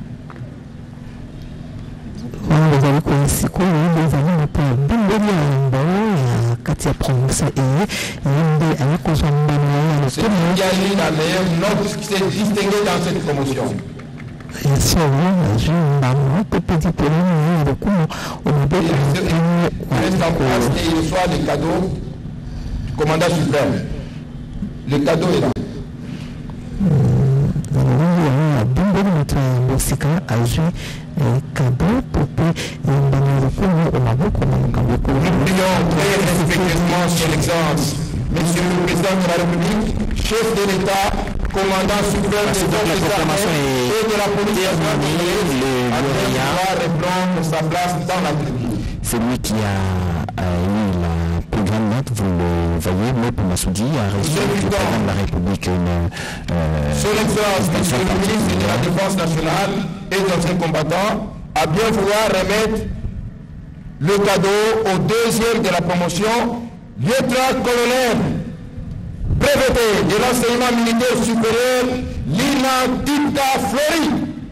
C'est lui qui a eu la meilleure note qui s'est distinguée dans cette promotion. Il reste en place et il reçoit le cadeau du commandant suprême. Le cadeau est là. Nous prions très respectueusement son Excellence, Monsieur le Président de la République, chef de l'État, commandant suprême des forces armées et de la police nationale, à reprendre sa place dans la République. C'est lui qui a eu la plus grande note, vous le voyez, Mwebu Massoudi a reçu du président de la République Son Excellence, Monsieur le ministre de la Défense nationale et d'anciens combattants, a bien vouloir remettre le cadeau au deuxième de la promotion, lieutenant-colonel breveté de l'enseignement militaire supérieur, Lina Tita Flori.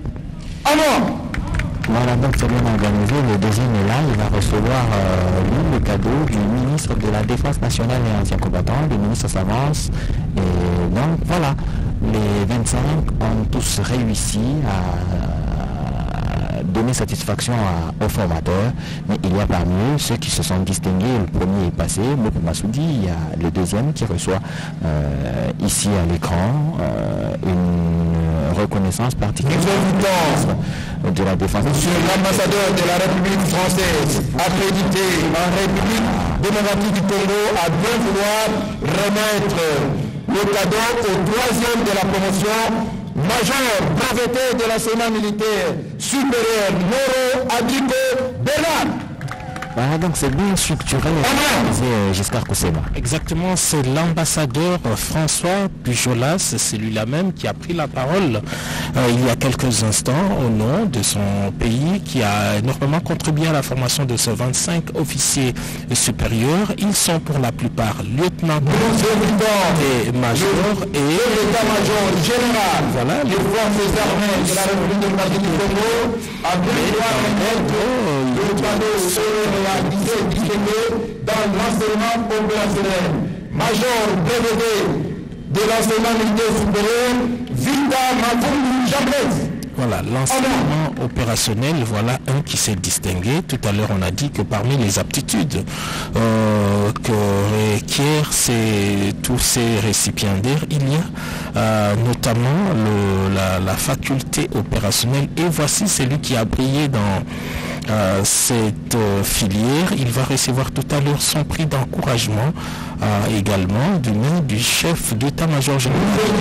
Voilà, donc c'est bien organisé. Le deuxième est là, il va recevoir le cadeau du ministre de la Défense nationale et ancien combattant. Le ministre s'avance. Et donc voilà, les 25 ont tous réussi à donner satisfaction aux formateurs, mais il y a parmi eux ceux qui se sont distingués. Le premier est passé, Mwebu Massoudi, il y a le deuxième qui reçoit ici à l'écran une reconnaissance particulière de la défense. Monsieur l'ambassadeur de la République française, accrédité en République démocratique du Congo, a bien vouloir remettre le cadeau au troisième de la promotion, major breveté de l'enseignement militaire supérieur, Moro Adiko Bernard. Voilà, donc c'est bien structuré, disait Giscard Koussema. Exactement, c'est l'ambassadeur François Pujolas, c'est lui-là même qui a pris la parole il y a quelques instants au nom de son pays, qui a énormément contribué à la formation de ces 25 officiers supérieurs. Ils sont pour la plupart lieutenants et majors et l'état-major général. Voilà, les forces armées de la République démocratique du Congo a bien le cadeau dans l'enseignement opérationnel. Major breveté de l'enseignement militaire supérieur, Vita Mavungu Jean Blaise. Voilà, l'enseignement opérationnel, voilà un qui s'est distingué. Tout à l'heure, on a dit que parmi les aptitudes que requièrent tous ces récipiendaires, il y a notamment la faculté opérationnelle. Et voici celui qui a brillé dans cette filière. Il va recevoir tout à l'heure son prix d'encouragement également du nom du chef d'état-major général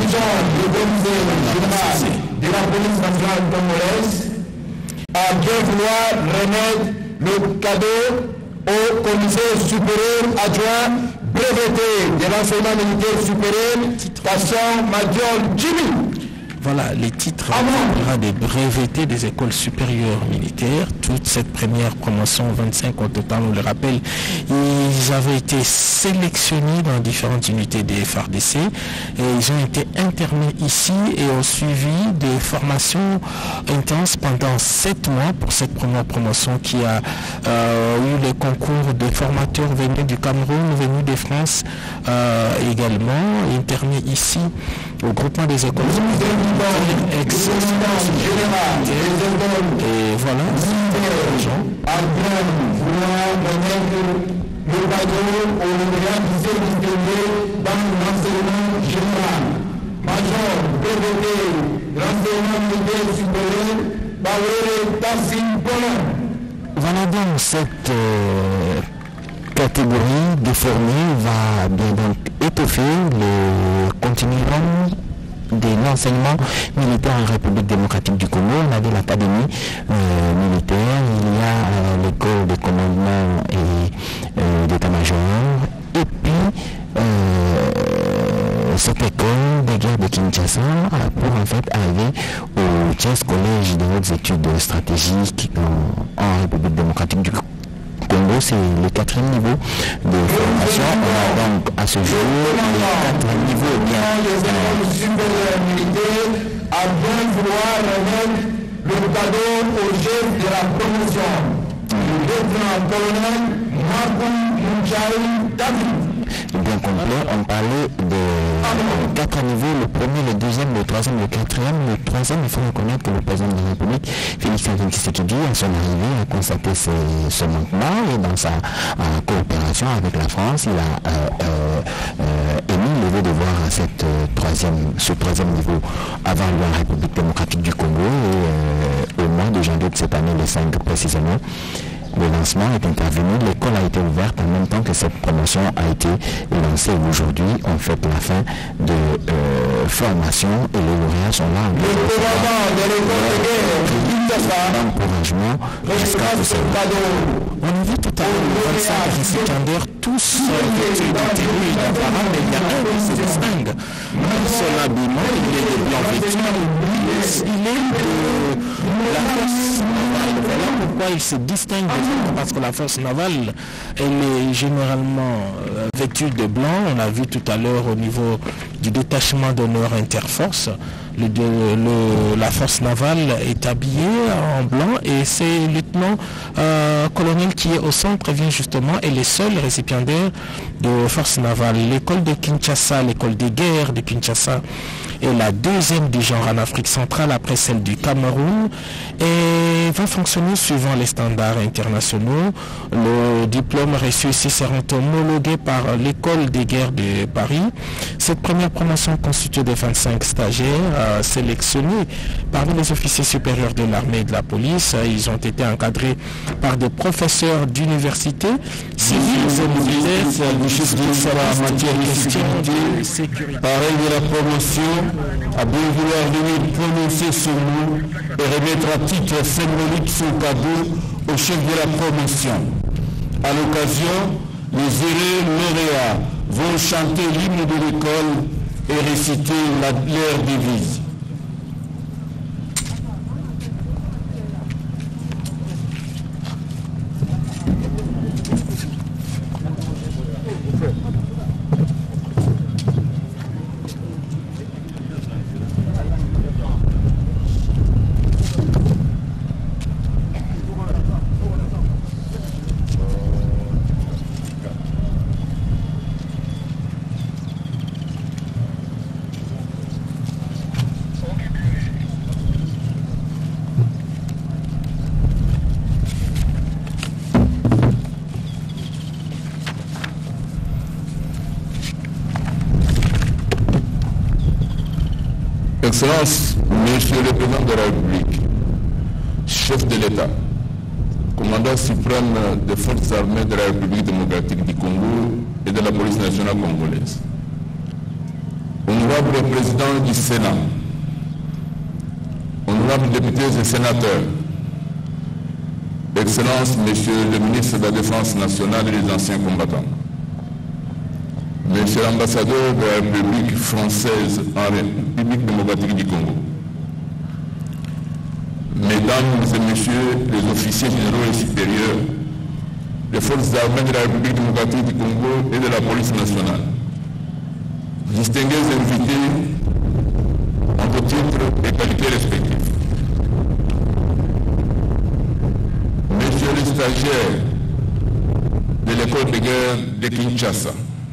de la police nationale congolaise, a bien vouloir remettre le cadeau au commissaire supérieur adjoint breveté de l'enseignement militaire supérieur, Major Jimmy. Voilà les titres des brevetés des écoles supérieures militaires. Toute cette première promotion, 25 au total, on le rappelle, ils avaient été sélectionnés dans différentes unités des FARDC et ils ont été internés ici et ont suivi des formations intenses pendant 7 mois pour cette première promotion qui a eu le concours de formateurs venus du Cameroun, venus de France également, internés ici au groupement des écoles supérieures. Et voilà, le bateau au lauréat qui s'est distingué dans l'enseignement général. Major BVT, l'enseignement militaire supérieur, Baoulé Tassim Bono. Voilà donc cette catégorie déformée va bien donc étoffer le continuum de l'enseignement militaire en République démocratique du Congo. On a dit l'académie militaire, il y a l'école de commandement et d'état-major, et puis cette école de guerre de Kinshasa pour en fait arriver au Thiès Collège de hautes études stratégiques en République démocratique du Congo. C'est le 4e niveau de formation. On a donc à ce jour le 4e niveau Les supérieurs militaires à bien vouloir remettre le cadeau au chef de la promotion, le lieutenant-colonel Marcou Mounchaï David. Bien complet, on parlait de 4 niveaux, le premier, le deuxième, le troisième, le quatrième. Le troisième, il faut reconnaître que le président de la République, Félix Antoine Tshisekedi, à son arrivée, a constaté ce manquement et dans sa coopération avec la France, il a émis le devoir à ce troisième niveau avant la République démocratique du Congo et au mois de janvier de cette année, le 5 précisément. Le lancement est intervenu, l'école a été ouverte en même temps que cette promotion a été lancée. Aujourd'hui, on fête la fin de formation et les lauréats sont là. L'encouragement jusqu'à ce on a vu tout à l'heure 25 récipiendaires, tous vêtus de tenue et d'apparat, mais il y a un qui se distingue. Son habillement, il est de blanc vêtu, il est de la force navale. Voilà pourquoi il se distingue des autres, parce que la force navale, elle est généralement vêtue de blanc. On l'a vu tout à l'heure au niveau du détachement d'honneur interforce. La force navale est habillée en blanc et c'est le lieutenant-colonel qui est au centre vient justement et les seuls récipiendaires de force navale. L'école de Kinshasa, l'école des guerres de Kinshasa est la deuxième du genre en Afrique centrale après celle du Cameroun et va fonctionner suivant les standards internationaux. Le diplôme reçu ici sera homologué par l'école des guerres de Paris. Cette première promotion constituée de 25 stagiaires sélectionnés parmi les officiers supérieurs de l'armée et de la police. Ils ont été encadrés par des professeurs d'université, civils et militaires, du chef de la matière de sécurité. Pareil de la promotion, à bien vouloir venir prononcer son nom et remettre à titre symbolique son cadeau au chef de la promotion. À l'occasion, les heureux lauréats vont chanter l'hymne de l'école et réciter leur devise. Excellence, Monsieur le Président de la République, chef de l'État, commandant suprême des forces armées de la République démocratique du Congo et de la police nationale congolaise, honorable président du Sénat, honorables députés et sénateurs, Excellences, Monsieur le ministre de la Défense nationale et des anciens combattants, Monsieur l'ambassadeur de la République française en République démocratique du Congo, Mesdames et Messieurs les officiers généraux et supérieurs des forces armées de la République démocratique du Congo et de la police nationale, distingués invités en vos titres et qualités respectifs, Messieurs les stagiaires de l'école de guerre de Kinshasa,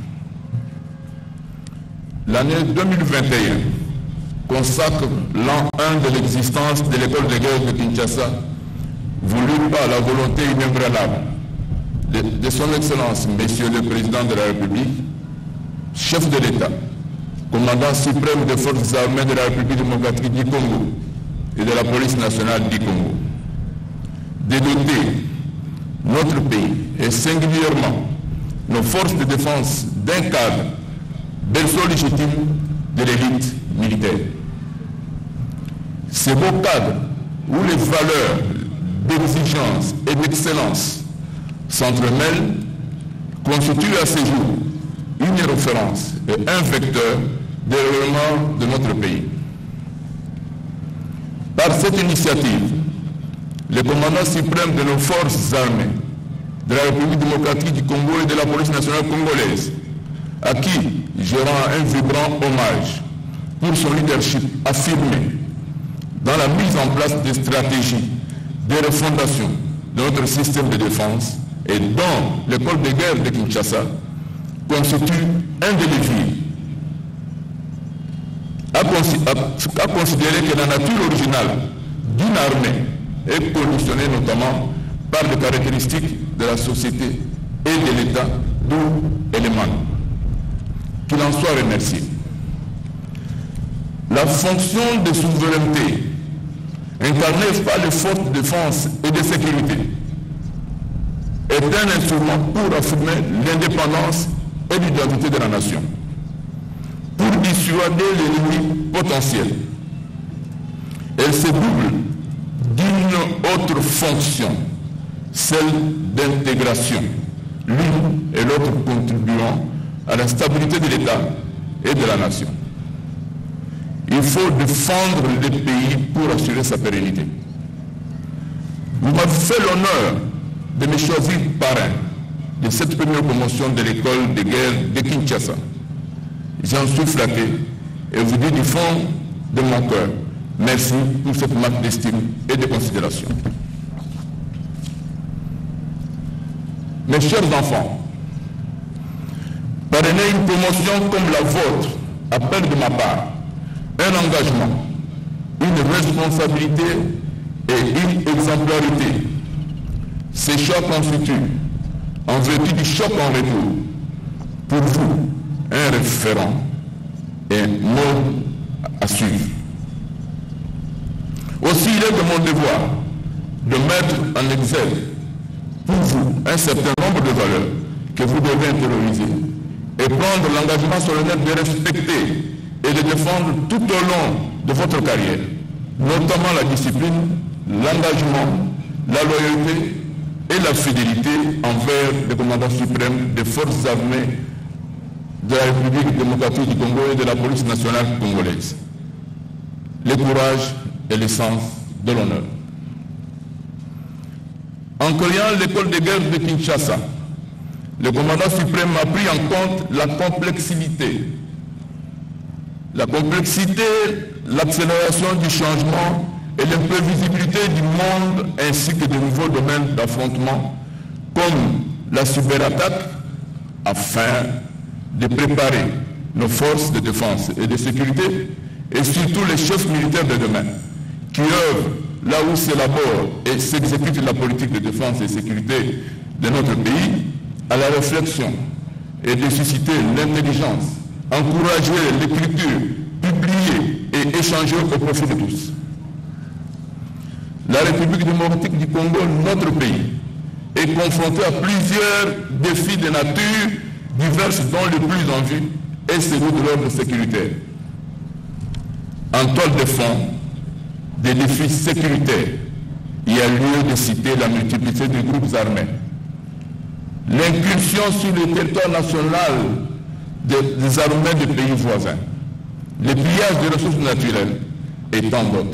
l'année 2021 consacre l'an 1 de l'existence de l'école de guerre de Kinshasa, voulue par la volonté inébranlable de son Excellence, Monsieur le Président de la République, chef de l'État, commandant suprême des forces armées de la République démocratique du Congo et de la police nationale du Congo, de doter notre pays et singulièrement nos forces de défense d'un cadre berceau légitime de l'élite militaire. Ce beau cadre où les valeurs d'exigence et d'excellence s'entremêlent constitue à ce jour une référence et un vecteur de développement de notre pays. Par cette initiative, le commandant suprême de nos forces armées de la République démocratique du Congo et de la police nationale congolaise, à qui je rends un vibrant hommage pour son leadership affirmé dans la mise en place des stratégies de refondation de notre système de défense et dont l'école de guerre de Kinshasa constitue un des leviers, à considérer que la nature originale d'une armée est conditionnée notamment par les caractéristiques de la société et de l'État d'où elle émane. Qu'il en soit remercié. La fonction de souveraineté incarnée par les forces de défense et de sécurité est un instrument pour affirmer l'indépendance et l'identité de la nation, pour dissuader l'ennemi potentiel. Elle se double d'une autre fonction, celle d'intégration, l'une et l'autre contribuant à la stabilité de l'État et de la nation. Il faut défendre le pays pour assurer sa pérennité. Vous m'avez fait l'honneur de me choisir parrain de cette première promotion de l'école de guerre de Kinshasa. J'en suis flatté et vous dis du fond de mon cœur, merci pour cette marque d'estime et de considération. Mes chers enfants, parrainer une promotion comme la vôtre appelle de ma part un engagement, une responsabilité et une exemplarité. Ces choix constituent, en vertu du choc en retour, pour vous, un référent et un mode à suivre. Aussi, il est de mon devoir de mettre en exergue pour vous un certain nombre de valeurs que vous devez intérioriser et prendre l'engagement solennel de respecter et de défendre tout au long de votre carrière, notamment la discipline, l'engagement, la loyauté et la fidélité envers le commandant suprême des forces armées de la République démocratique du Congo et de la police nationale congolaise. Le courage est l'essence de l'honneur. En créant l'école de guerre de Kinshasa, le commandant suprême a pris en compte la complexité, l'accélération du changement et l'imprévisibilité du monde ainsi que de nouveaux domaines d'affrontement comme la cyberattaque afin de préparer nos forces de défense et de sécurité et surtout les chefs militaires de demain qui œuvrent là où s'élabore et s'exécute la politique de défense et de sécurité de notre pays à la réflexion et de susciter l'intelligence, encourager l'écriture, publier et échanger au profit de tous. La République démocratique du Congo, notre pays, est confrontée à plusieurs défis de nature diverses dont le plus en vue est celui de l'ordre sécuritaire. En toile de fond, des défis sécuritaires, il y a lieu de citer la multiplicité des groupes armés, l'incursion sur le territoire national des armées des pays voisins, les pillages des ressources naturelles et tant d'autres.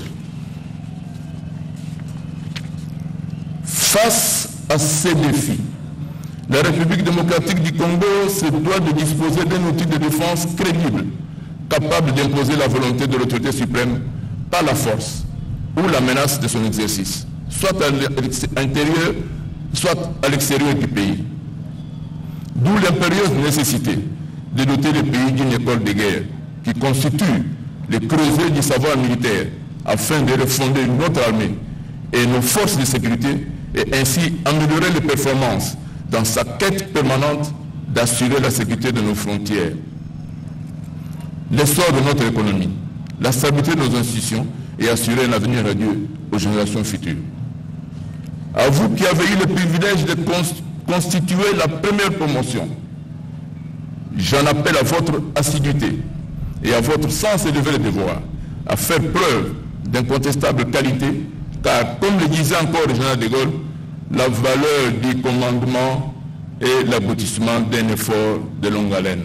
Face à ces défis, la République démocratique du Congo se doit de disposer d'un outil de défense crédible, capable d'imposer la volonté de l'autorité suprême par la force ou la menace de son exercice, soit à l'intérieur, soit à l'extérieur du pays. D'où l'impérieuse nécessité de doter le pays d'une école de guerre qui constitue le creuset du savoir militaire afin de refonder notre armée et nos forces de sécurité et ainsi améliorer les performances dans sa quête permanente d'assurer la sécurité de nos frontières, l'essor de notre économie, la stabilité de nos institutions et assurer un avenir radieux aux générations futures. À vous qui avez eu le privilège de constituer la première promotion, j'en appelle à votre assiduité et à votre sens élevé de devoir, à faire preuve d'incontestable qualité, car comme le disait encore le général de Gaulle, la valeur du commandement est l'aboutissement d'un effort de longue haleine.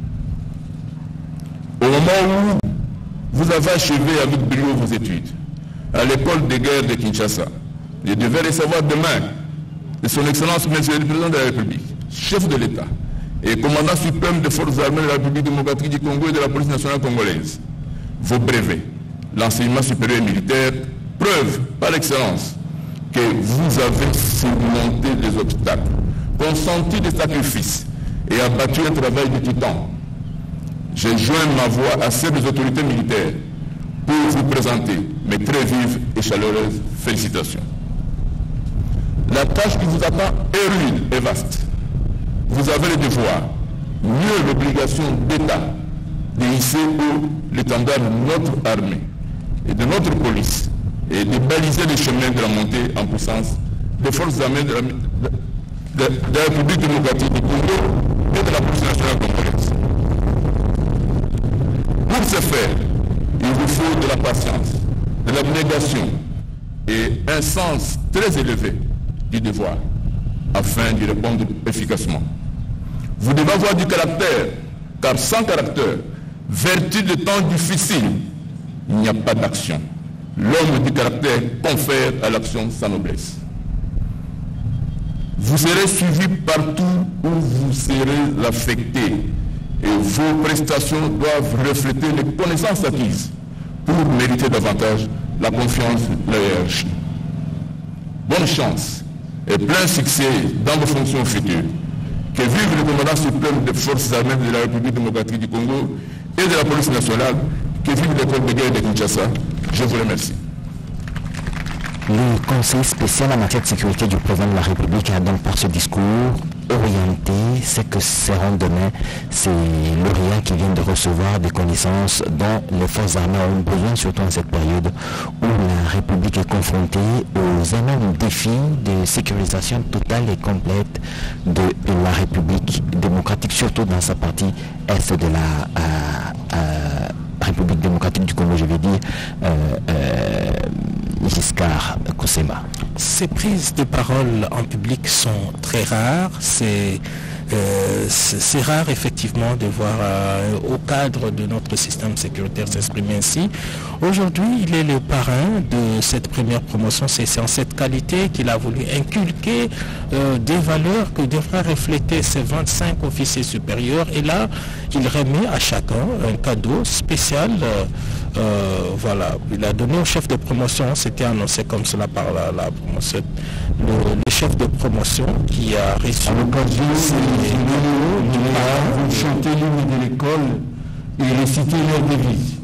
Au moment où vous avez achevé avec brio vos études à l'école de guerre de Kinshasa, je devais recevoir demain de son Excellence Monsieur le Président de la République, chef de l'État et commandant suprême des forces armées de la République démocratique du Congo et de la police nationale congolaise, vos brevets, l'enseignement supérieur et militaire, preuve par l'excellence que vous avez surmonté des obstacles, consenti des sacrifices et abattu un travail de titan. J'ai joint ma voix à celle des autorités militaires pour vous présenter mes très vives et chaleureuses félicitations. La tâche qui vous attend est rude et vaste. Vous avez le devoir, mieux l'obligation d'État, de hisser haut l'étendard de notre armée et de notre police et de baliser les chemins de la montée en puissance des forces armées de la République démocratique du Congo et de la police nationale congolaise. Pour ce faire, il vous faut de la patience, de l'abnégation et un sens très élevé du devoir afin d'y répondre efficacement. Vous devez avoir du caractère, car sans caractère, vertu de temps difficile, il n'y a pas d'action. L'homme du caractère confère à l'action sa noblesse. Vous serez suivi partout où vous serez affecté et vos prestations doivent refléter les connaissances acquises pour mériter davantage la confiance de la hiérarchie. Bonne chance et plein succès dans vos fonctions futures. Que vive le commandant suprême des forces armées de la République démocratique du Congo et de la police nationale. Que vive l'école de guerre de Kinshasa. Je vous remercie. Le Conseil spécial en matière de sécurité du président de la République a donc par ce discours orienté ce que seront demain ces lauréats qui viennent de recevoir des connaissances dont les forces armées ont besoin, surtout en cette période où la République est confrontée aux énormes défis de sécurisation totale et complète de la République démocratique, surtout dans sa partie est de la République démocratique du Congo, je vais dire, Giscard Koussema. Ces prises de parole en public sont très rares. C'est rare effectivement de voir au cadre de notre système sécuritaire s'exprimer ainsi. Aujourd'hui, il est le parrain de cette première promotion. C'est en cette qualité qu'il a voulu inculquer des valeurs que devraient refléter ces 25 officiers supérieurs. Et là, il remet à chacun un cadeau spécial. Voilà, il a donné au chef de promotion, c'était annoncé comme cela par la promotion, le chef de promotion qui a reçu. À l'occasion, vous chantez l'hymne de l'école et récitez leur devise.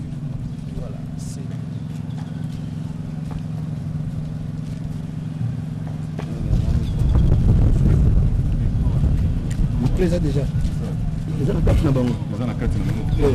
Vous plaisez déjà. Déjà la carte là-bas. Déjà la carte là-bas.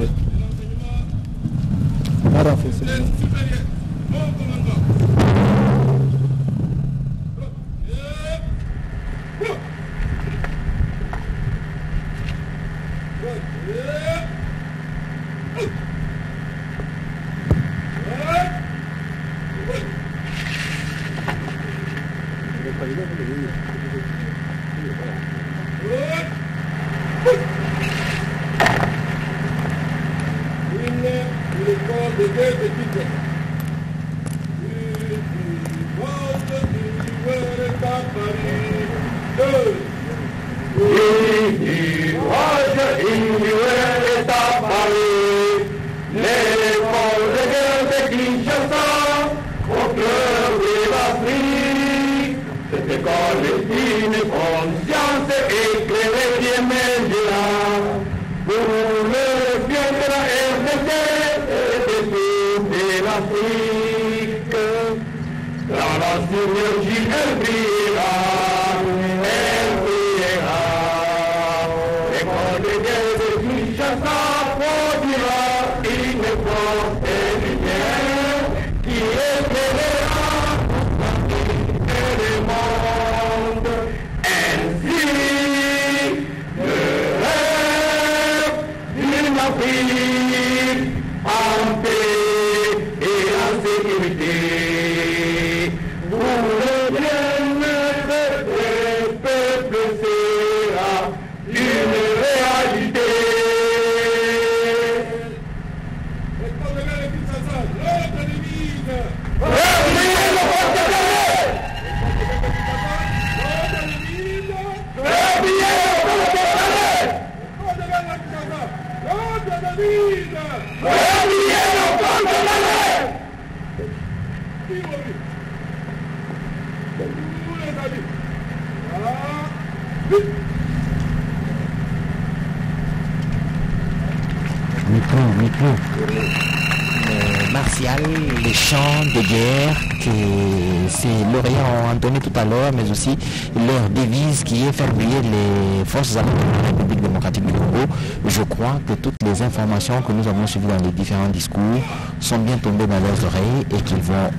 Martial, les chants de guerre que ces lauréats ont entonné tout à l'heure, mais aussi leur devise qui est faire briller les forces armées de la République démocratique du Congo. Je crois que toutes les informations que nous avons suivies dans les différents discours sont bien tombées dans leurs oreilles et qu'ils vont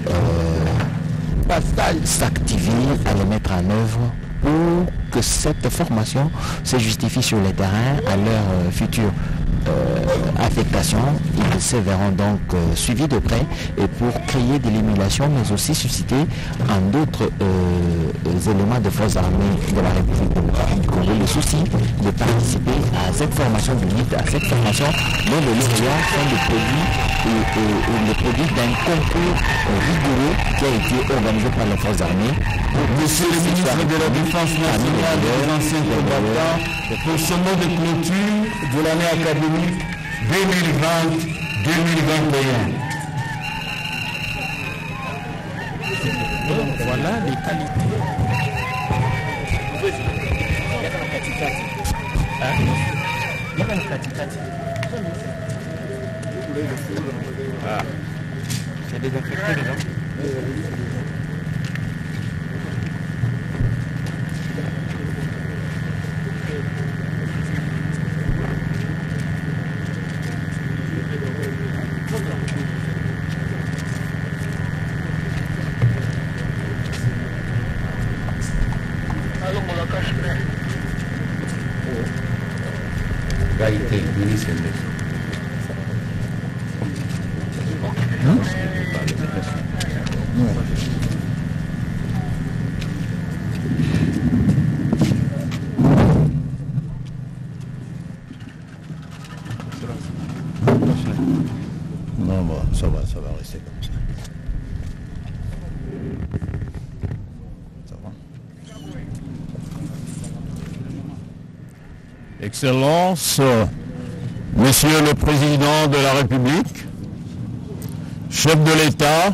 s'activer à les mettre en œuvre pour que cette formation se justifie sur le terrain à leur future affectation. Ils se verront donc suivis de près et pour créer de l'émulation mais aussi susciter en d'autres éléments de forces armées de la République démocratique du Congo le souci de participer à cette formation d'élite, à cette formation dont les lauréats sont le produit d'un concours rigoureux qui a été organisé par les forces armées. Monsieur le ministre de la Défense nationale des anciens combattants, pour ce mot de clôture de l'année académique 2020-2021. Voilà les qualités. C'est désinfecté déjà. Non, bon, ça va rester comme ça. Ça va. Excellences, Monsieur le Président de la République, chef de l'État,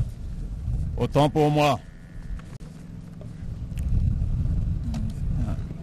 autant pour moi.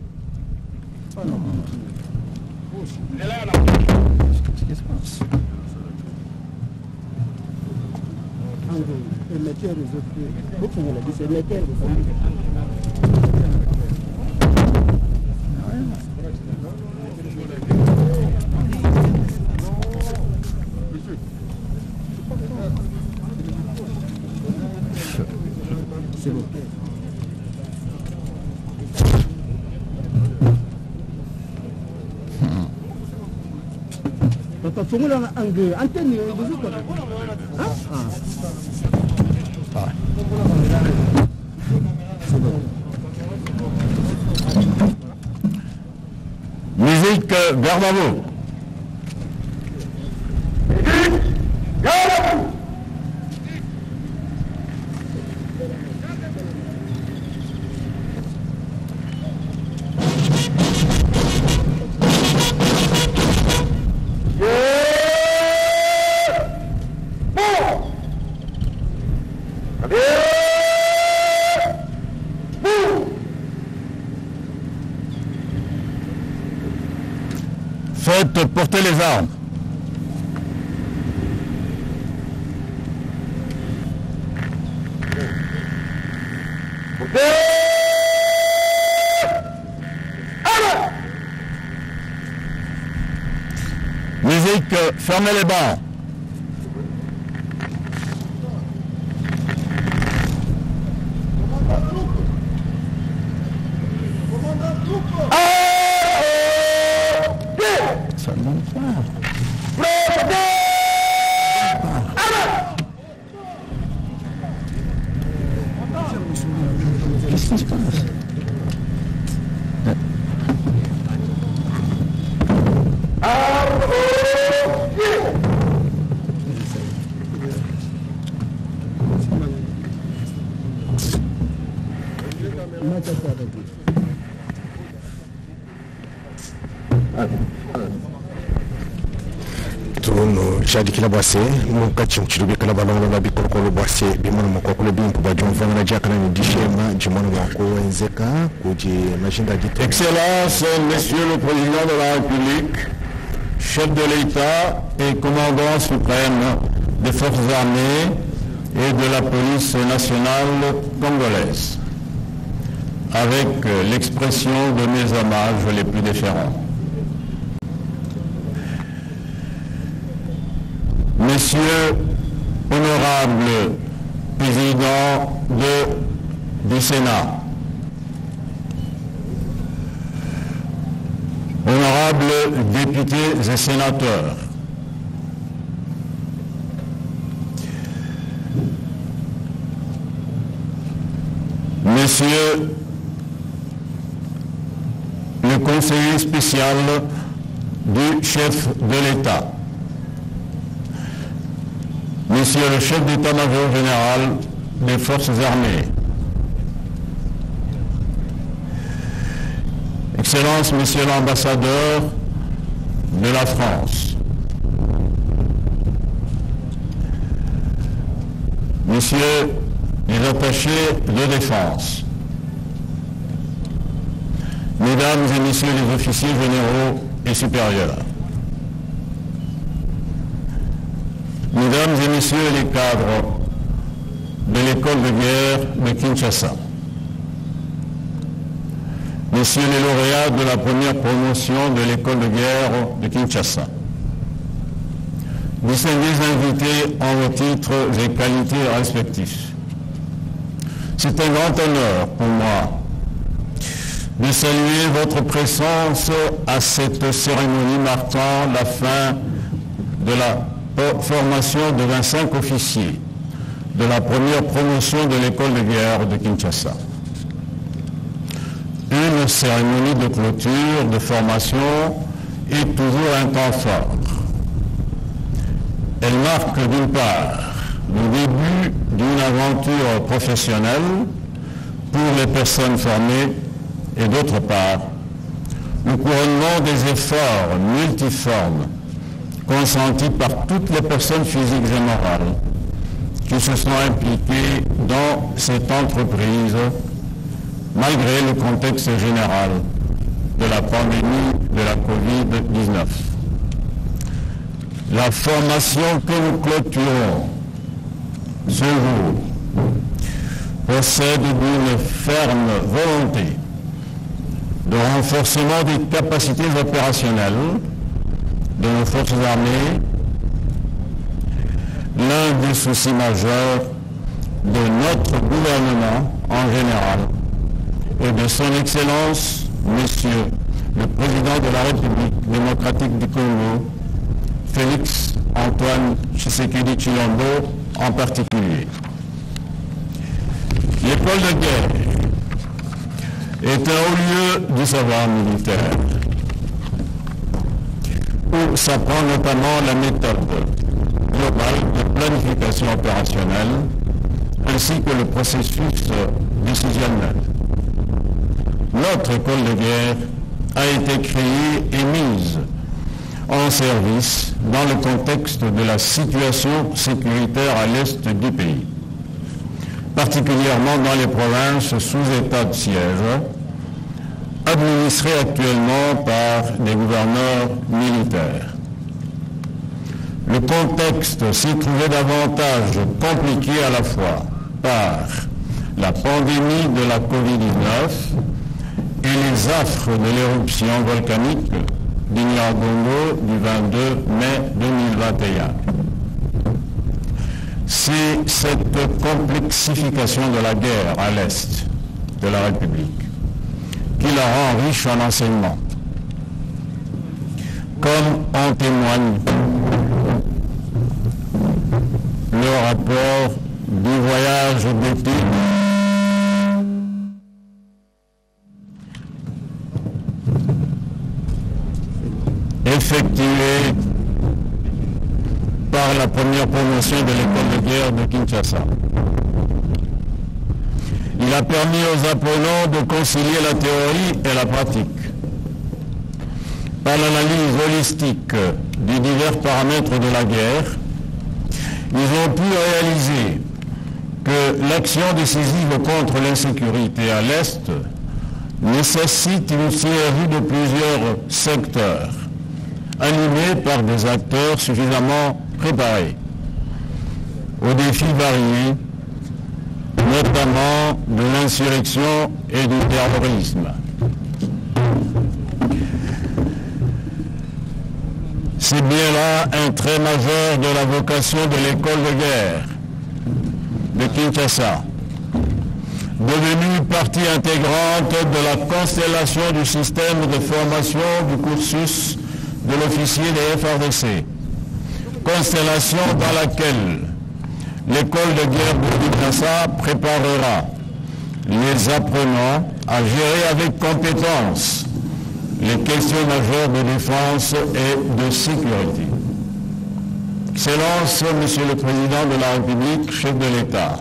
C'est bon. Papa, faut là anglais. Antenne, vous quoi? Ah. C'est bon. Musique garde à vous. Faites porter les armes. Musique, fermez les bancs. Ça ne monte pas. Qu'est-ce qui se passe? tuno shadikila bwase mukati mchirubika balongo la bikolokolo bwase bimana makokolo bimpu bajumva na jakana ni dishema jimana wako wenzeka kuji majinda dite. Excellence, Monsieur le Président de la République, chef de l'État et commandant suprême des forces armées et de la police nationale congolaise, avec l'expression de mes hommages les plus déférents. Messieurs, honorables présidents du Sénat, honorables députés et sénateurs, messieurs le conseiller spécial du chef de l'État, Monsieur le chef d'état-major général des forces armées, Excellence, Monsieur l'ambassadeur de la France, Messieurs les attachés de défense, Mesdames et Messieurs les officiers généraux et supérieurs, Mesdames et Messieurs les cadres de l'école de guerre de Kinshasa, Messieurs les lauréats de la première promotion de l'école de guerre de Kinshasa, distingués invités en vos titres et qualités respectifs, c'est un grand honneur pour moi de saluer votre présence à cette cérémonie marquant la fin de la formation de 25 officiers de la première promotion de l'école de guerre de Kinshasa. Une cérémonie de clôture de formation est toujours un temps fort. Elle marque d'une part le début d'une aventure professionnelle pour les personnes formées et d'autre part le couronnement des efforts multiformes consentis par toutes les personnes physiques et morales qui se sont impliquées dans cette entreprise malgré le contexte général de la pandémie de la Covid-19. La formation que nous clôturons ce jour procède d'une ferme volonté de renforcement des capacités opérationnelles de nos forces armées, l'un des soucis majeurs de notre gouvernement en général et de son Excellence, Monsieur le Président de la République démocratique du Congo, Félix Antoine Tshisekedi Tshilombo en particulier. L'école de guerre est un haut lieu du savoir militaire, où s'apprend notamment la méthode globale de planification opérationnelle, ainsi que le processus décisionnel. Notre école de guerre a été créée et mise en service dans le contexte de la situation sécuritaire à l'est du pays, particulièrement dans les provinces sous état de siège, administrées actuellement par des gouverneurs militaires. Le contexte s'est trouvé davantage compliqué à la fois par la pandémie de la Covid-19 et les affres de l'éruption volcanique d'Nyiragongo du 22 mai 2021. C'est cette complexification de la guerre à l'est de la République qui la rend riche en enseignements, comme en témoigne le rapport du voyage d'études effectué par la première promotion de l'école de guerre de Kinshasa. Il a permis aux apprenants de concilier la théorie et la pratique. Par l'analyse holistique des divers paramètres de la guerre, ils ont pu réaliser que l'action décisive contre l'insécurité à l'Est nécessite une synergie de plusieurs secteurs, animés par des acteurs suffisamment préparés aux défis variés, notamment de l'insurrection et du terrorisme. C'est bien là un trait majeur de la vocation de l'école de guerre de Kinshasa, devenue partie intégrante de la constellation du système de formation du cursus de l'officier des FARDC, constellation dans laquelle l'école de guerre de Kinshasa préparera les apprenants à gérer avec compétence les questions majeures de défense et de sécurité. Excellence, Monsieur le Président de la République, chef de l'État,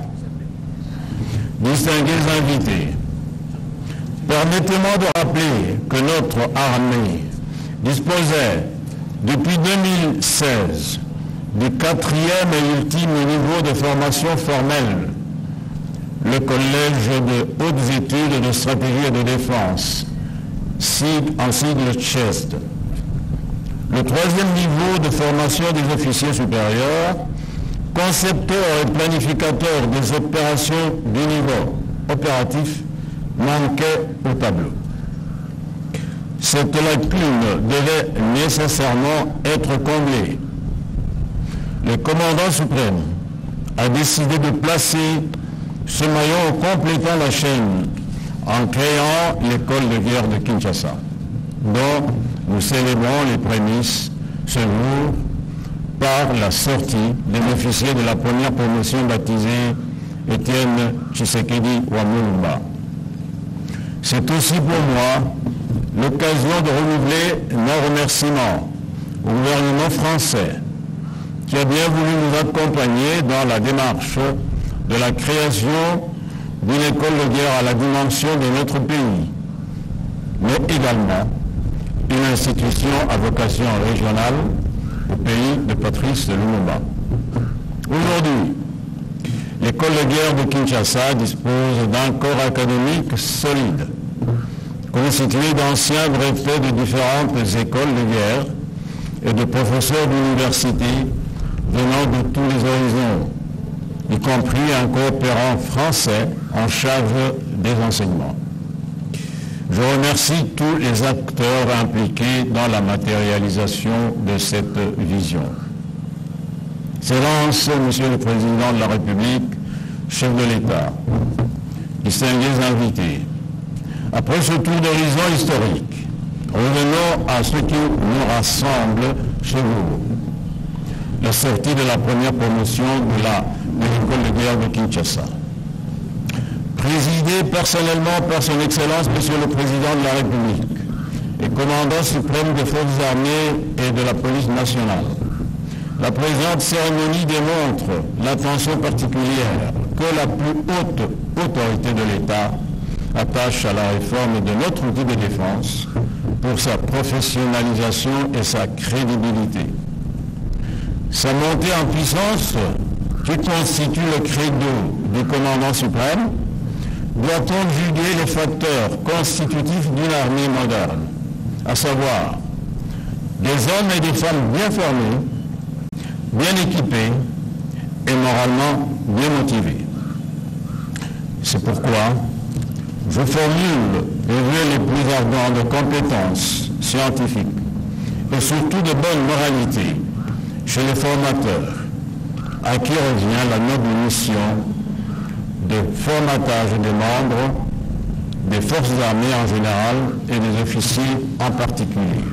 distingués invités, permettez-moi de rappeler que notre armée disposait depuis 2016 du 4e et ultime niveau de formation formelle, le Collège de hautes études de stratégie et de défense, en sigle CHEST. Le 3e niveau de formation des officiers supérieurs, concepteur et planificateur des opérations du niveau opératif, manquait au tableau. Cette lacune devait nécessairement être comblée. Le commandant suprême a décidé de placer ce maillon complétant la chaîne en créant l'école de guerre de Kinshasa, dont nous célébrons les prémices ce jour par la sortie des officiers de la première promotion baptisée Étienne Tshisekedi Wamulumba. C'est aussi pour moi l'occasion de renouveler nos remerciements au gouvernement français qui a bien voulu nous accompagner dans la démarche de la création d'une école de guerre à la dimension de notre pays, mais également une institution à vocation régionale au pays de Patrice Lumumba. Aujourd'hui, l'école de guerre de Kinshasa dispose d'un corps académique solide, constitué d'anciens greffés de différentes écoles de guerre et de professeurs d'université venant de tous les horizons, y compris un coopérant français en charge des enseignements. Je remercie tous les acteurs impliqués dans la matérialisation de cette vision. Excellences, Monsieur le Président de la République, chef de l'État, distingués invités, après ce tour d'horizon historique, revenons à ce qui nous rassemble chez vous. La sortie de la première promotion de l'école de guerre de Kinshasa. Présidé personnellement par son Excellence Monsieur le Président de la République et commandant suprême des forces armées et de la police nationale, la présente cérémonie démontre l'attention particulière que la plus haute autorité de l'État attache à la réforme de notre outil de défense pour sa professionnalisation et sa crédibilité. Sa montée en puissance, qui constitue le credo du commandant suprême, doit conjuguer les facteurs constitutifs d'une armée moderne, à savoir des hommes et des femmes bien formés, bien équipés et moralement bien motivés. C'est pourquoi je formule les vœux les plus ardents de compétences scientifiques et surtout de bonne moralité chez les formateurs, à qui revient la noble mission de formatage des membres des forces armées en général et des officiers en particulier.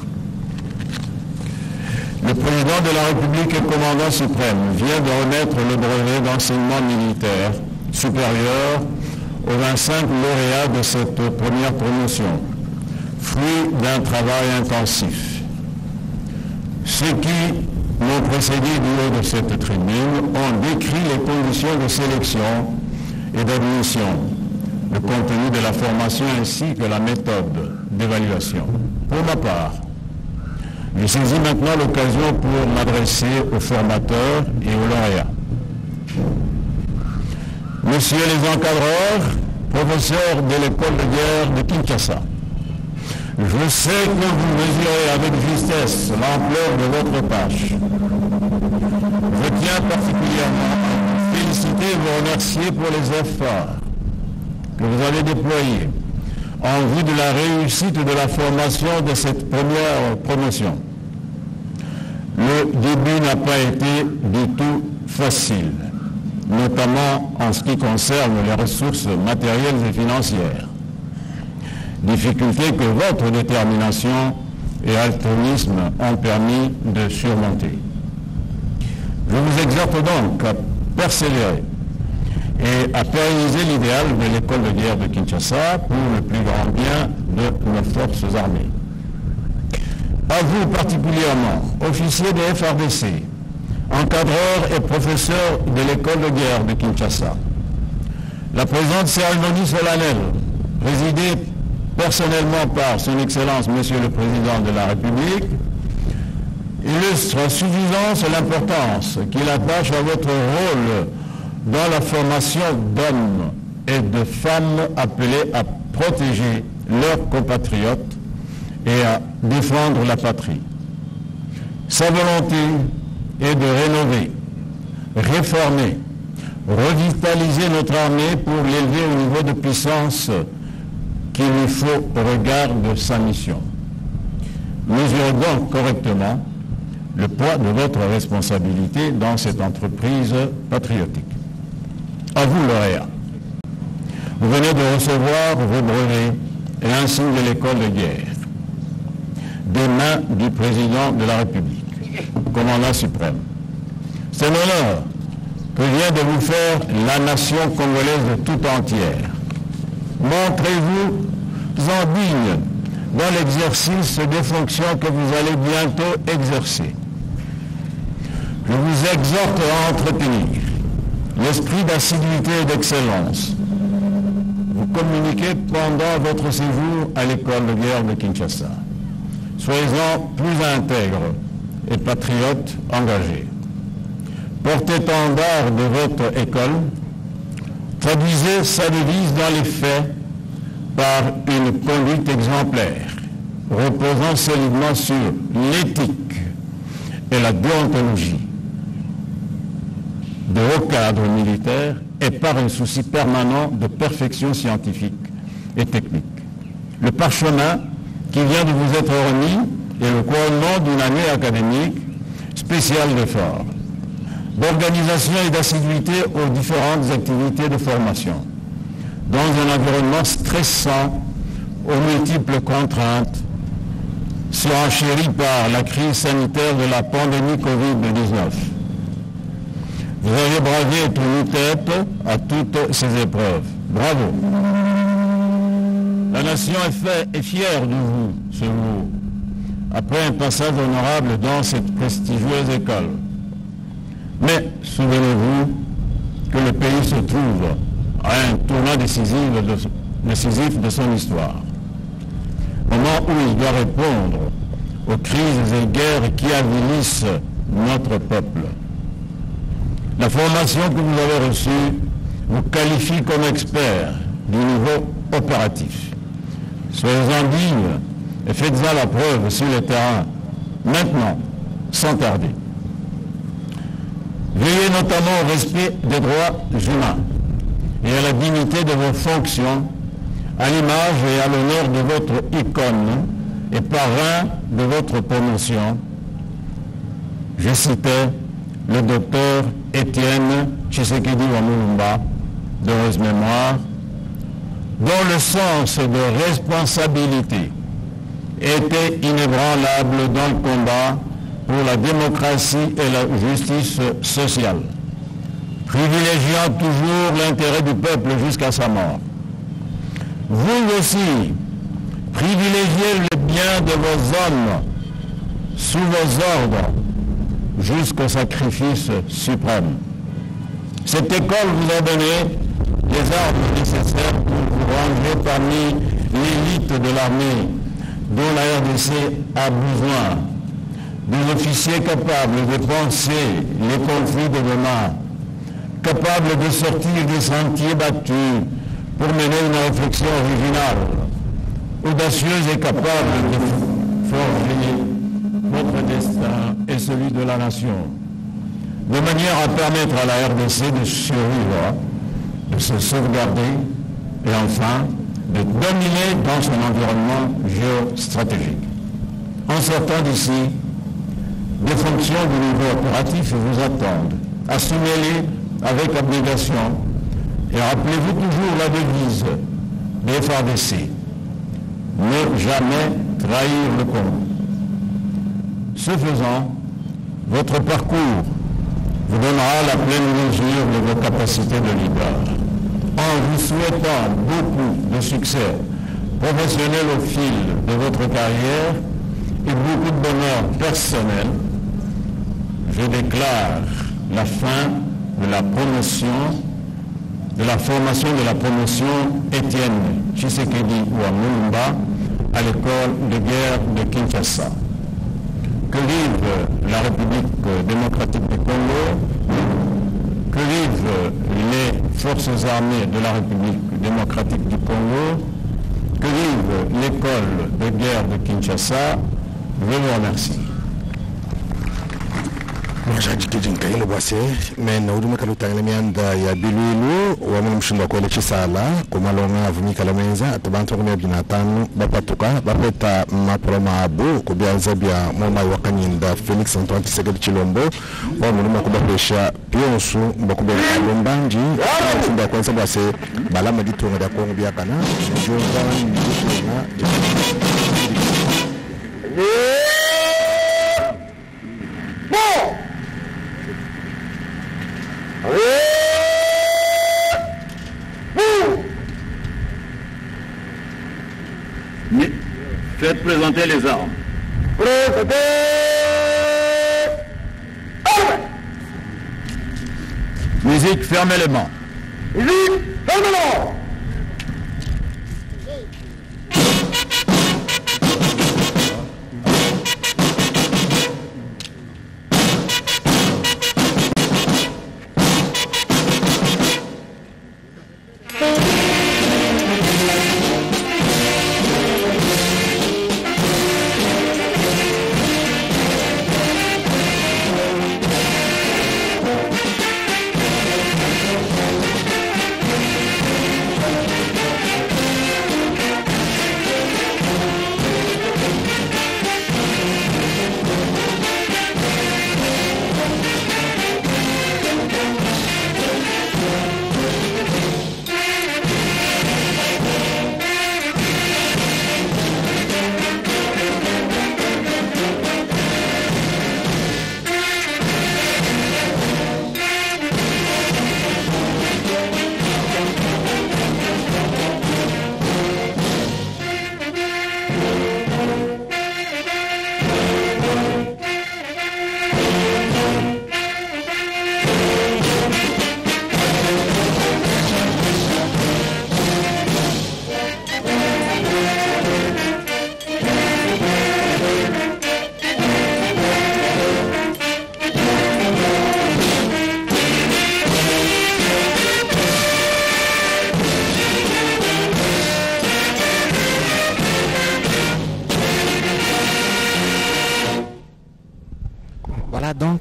Le président de la République et commandant suprême vient de remettre le brevet d'enseignement militaire supérieur aux 25 lauréats de cette première promotion, fruit d'un travail intensif. Ceux qui m'ont précédé du haut de cette tribune ont décrit les conditions de sélection et d'admission, le contenu de la formation ainsi que la méthode d'évaluation. Pour ma part, je saisis maintenant l'occasion pour m'adresser aux formateurs et aux lauréats. Messieurs les encadreurs, professeurs de l'école de guerre de Kinshasa, je sais que vous mesurez avec justesse l'ampleur de votre tâche. Je tiens particulièrement à vous féliciter et vous remercier pour les efforts que vous avez déployés en vue de la réussite de la formation de cette première promotion. Le début n'a pas été du tout facile, notamment en ce qui concerne les ressources matérielles et financières. Difficultés que votre détermination et altruisme ont permis de surmonter. Je vous exhorte donc à persévérer et à pérenniser l'idéal de l'école de guerre de Kinshasa pour le plus grand bien de nos forces armées. À vous particulièrement, officiers des FARDC, encadreurs et professeurs de l'école de guerre de Kinshasa, la présente cérémonie solennelle, présidée personnellement par son Excellence Monsieur le Président de la République, illustre à suffisance l'importance qu'il attache à votre rôle dans la formation d'hommes et de femmes appelés à protéger leurs compatriotes et à défendre la patrie. Sa volonté est de rénover, réformer, revitaliser notre armée pour l'élever au niveau de puissance qu'il lui faut au regard de sa mission. Mesurez donc correctement le poids de votre responsabilité dans cette entreprise patriotique. À vous, lauréats. Vous venez de recevoir vos brevets et l'insigne de l'école de guerre des mains du président de la République, commandant suprême. C'est un honneur que vient de vous faire la nation congolaise tout entière. Montrez-vous en digne dans l'exercice des fonctions que vous allez bientôt exercer. Je vous exhorte à entretenir l'esprit d'assiduité et d'excellence. Vous communiquez pendant votre séjour à l'école de guerre de Kinshasa. Soyez-en plus intègres et patriotes engagés. Porte-étendard de votre école, traduisez sa devise dans les faits par une conduite exemplaire, reposant solidement sur l'éthique et la déontologie de haut cadre militaire et par un souci permanent de perfection scientifique et technique. Le parchemin qui vient de vous être remis est le couronnement d'une année académique spéciale d'effort, d'organisation et d'assiduité aux différentes activités de formation, dans un environnement stressant, aux multiples contraintes, surenchéries par la crise sanitaire de la pandémie Covid-19. Vous avez bravé tenu tête à toutes ces épreuves. Bravo. La nation est fière de vous, ce jour, après un passage honorable dans cette prestigieuse école. Mais souvenez-vous que le pays se trouve à un tournant décisif de son histoire. Moment où il doit répondre aux crises et guerres qui avilissent notre peuple. La formation que vous avez reçue vous qualifie comme expert du niveau opératif. Soyez-en dignes et faites-en la preuve sur le terrain, maintenant, sans tarder. Veillez notamment au respect des droits humains et à la dignité de vos fonctions, à l'image et à l'honneur de votre icône et parrain de votre promotion. Je citais le docteur Étienne Tshisekedi Wamulumba, d'heureuse mémoire, dont le sens de responsabilité était inébranlable dans le combat pour la démocratie et la justice sociale, privilégiant toujours l'intérêt du peuple jusqu'à sa mort. Vous aussi, privilégiez le bien de vos hommes sous vos ordres jusqu'au sacrifice suprême. Cette école vous a donné les armes nécessaires pour vous ranger parmi l'élite de l'armée dont la RDC a besoin, des officiers capables de penser les conflits de demain, capables de sortir des sentiers battus pour mener une réflexion originale, audacieuse et capable de forger votre destin et celui de la nation, de manière à permettre à la RDC de survivre, de se sauvegarder et enfin de dominer dans son environnement géostratégique. En sortant d'ici, des fonctions du niveau opératif vous attendent. Assumez-les avec abnégation et rappelez-vous toujours la devise des FARDC. Ne jamais trahir le combat. Ce faisant, votre parcours vous donnera la pleine mesure de vos capacités de leader. En vous souhaitant beaucoup de succès professionnel au fil de votre carrière et beaucoup de bonheur personnel, je déclare la fin de la promotion, de la formation de la promotion Étienne Tshisekedi Wamulumba à l'école de guerre de Kinshasa. Que vive la République démocratique du Congo, que vivent les forces armées de la République démocratique du Congo, que vive l'école de guerre de Kinshasa. Je vous remercie. Mwajajikijinkailo bwase mena udume kalutangile mianda ya Bilwilu wamuna mshindo wa kwele chisala kumalonga avumika la menza atubantu wa 15 bapatuka bapeta maproma abu kubianza bia mwoma wakanyinda Felix Antoine Tshisekedi Tshilombo wamuluma kubapesha pionsu mbakubele kalumbanji mshindo wa kwanza bwase balama ditunga da kongo biakana njonga nditunga Faites présenter les armes. Présentez. Musique, fermez les mains. Musique, fermez les mains.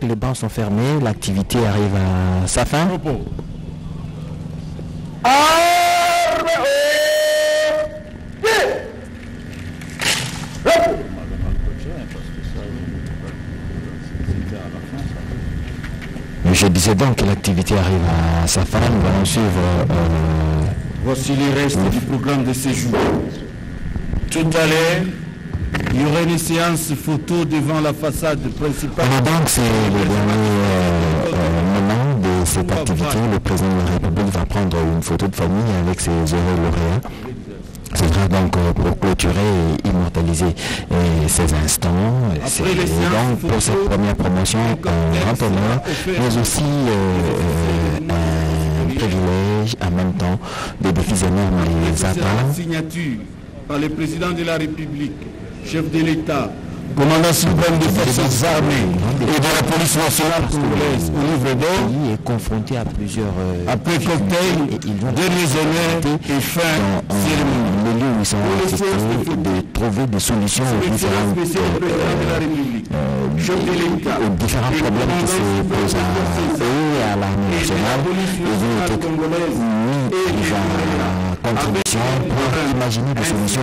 les bancs sont fermés, l'activité arrive à sa fin. Je disais donc que l'activité arrive à sa fin. Nous allons suivre. Voici les restes du programme de séjour. Tout à l'heure, il y aura une séance photo devant la façade principale. Alors donc c'est le dernier moment de cette activité. Le président de la République va prendre une photo de famille avec ses heureux lauréats. Ce sera donc pour clôturer et immortaliser ces instants. C'est donc pour cette première promotion un grand honneur, mais aussi un privilège en même temps, des défis énormes les attendent. Signature par le président de la République, chef de l'État, commandant suprême des forces armées et de la police nationale congolaise au livre d'or, est confronté à plusieurs après cocktail, derniers honneurs et fin cérémonie. Le lieu où ils sont assistés de trouver des solutions aux différents problèmes qui se posent à eux et à l'armée nationale. Ils ont été mis à la contribution pour imaginer des solutions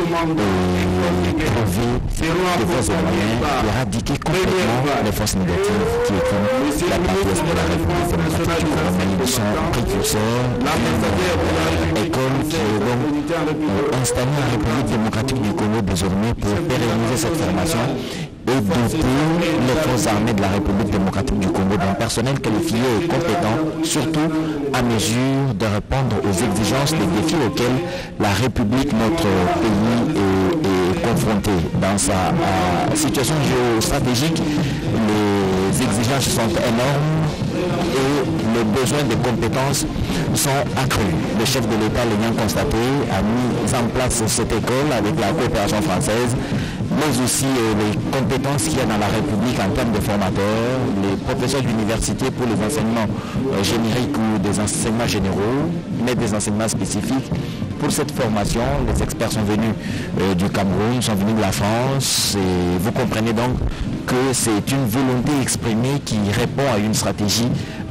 et trouver des voies et moyens d'éradiquer complètement les forces négatives qui écoutent la partie de la République démocratique du Congo. Ils sont précurseurs d'une école qui est donc installée en République démocratique du Congo désormais pour pérenniser cette formation et doter les forces armées de la République démocratique du Congo d'un personnel qualifié et compétent, surtout à mesure de répondre aux exigences, les défis auxquels la République, notre pays, est confrontée. Dans sa situation géostratégique, les exigences sont énormes et les besoins de compétences sont accrus. Le chef de l'État, l'ayant constaté, a mis en place cette école avec la coopération française, mais aussi les compétences qu'il y a dans la République en termes de formateurs, les professeurs d'université pour les enseignements génériques ou des enseignements généraux, mais des enseignements spécifiques. Pour cette formation, les experts sont venus du Cameroun, sont venus de la France, et vous comprenez donc que c'est une volonté exprimée qui répond à une stratégie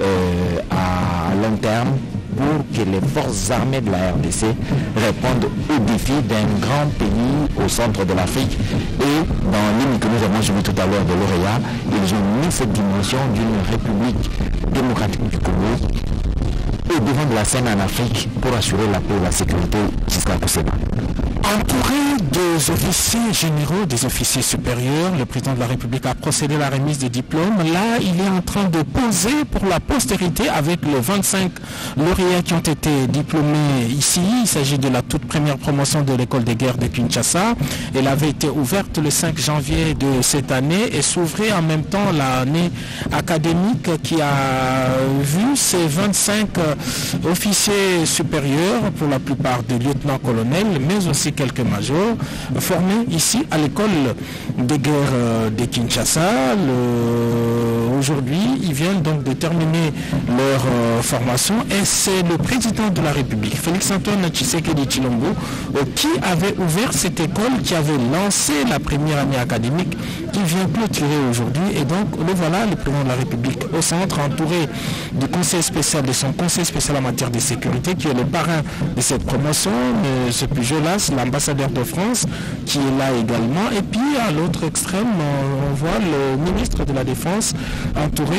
à long terme pour que les forces armées de la RDC répondent aux défis d'un grand pays au centre de l'Afrique. Et dans l'hymne que nous avons suivi tout à l'heure de lauréat, ils ont mis cette dimension d'une République démocratique du Congo au devant de la scène en Afrique pour assurer la paix et la sécurité jusqu'à possible. Entouré des officiers généraux, des officiers supérieurs, le président de la République a procédé à la remise des diplômes. Là, il est en train de poser pour la postérité avec les 25 lauréats qui ont été diplômés ici. Il s'agit de la toute première promotion de l'école des guerres de Kinshasa. Elle avait été ouverte le 5 janvier de cette année et s'ouvrait en même temps l'année académique qui a vu ces 25 officiers supérieurs, pour la plupart des lieutenants-colonels, mais aussi quelques majors, formés ici à l'école des guerres de Kinshasa. Aujourd'hui, ils viennent donc de terminer leur formation et c'est le président de la République, Félix-Antoine Tshisekedi Tshilombo, qui avait ouvert cette école, qui avait lancé la première année académique, qui vient clôturer aujourd'hui. Et donc, le voilà, le président de la République au centre, entouré du conseil spécial, de son conseil spécial en matière de sécurité, qui est le parrain de cette promotion, M. Pujolas, l'ambassadeur de France, qui est là également. Et puis, à l'autre extrême, on voit le ministre de la Défense, entouré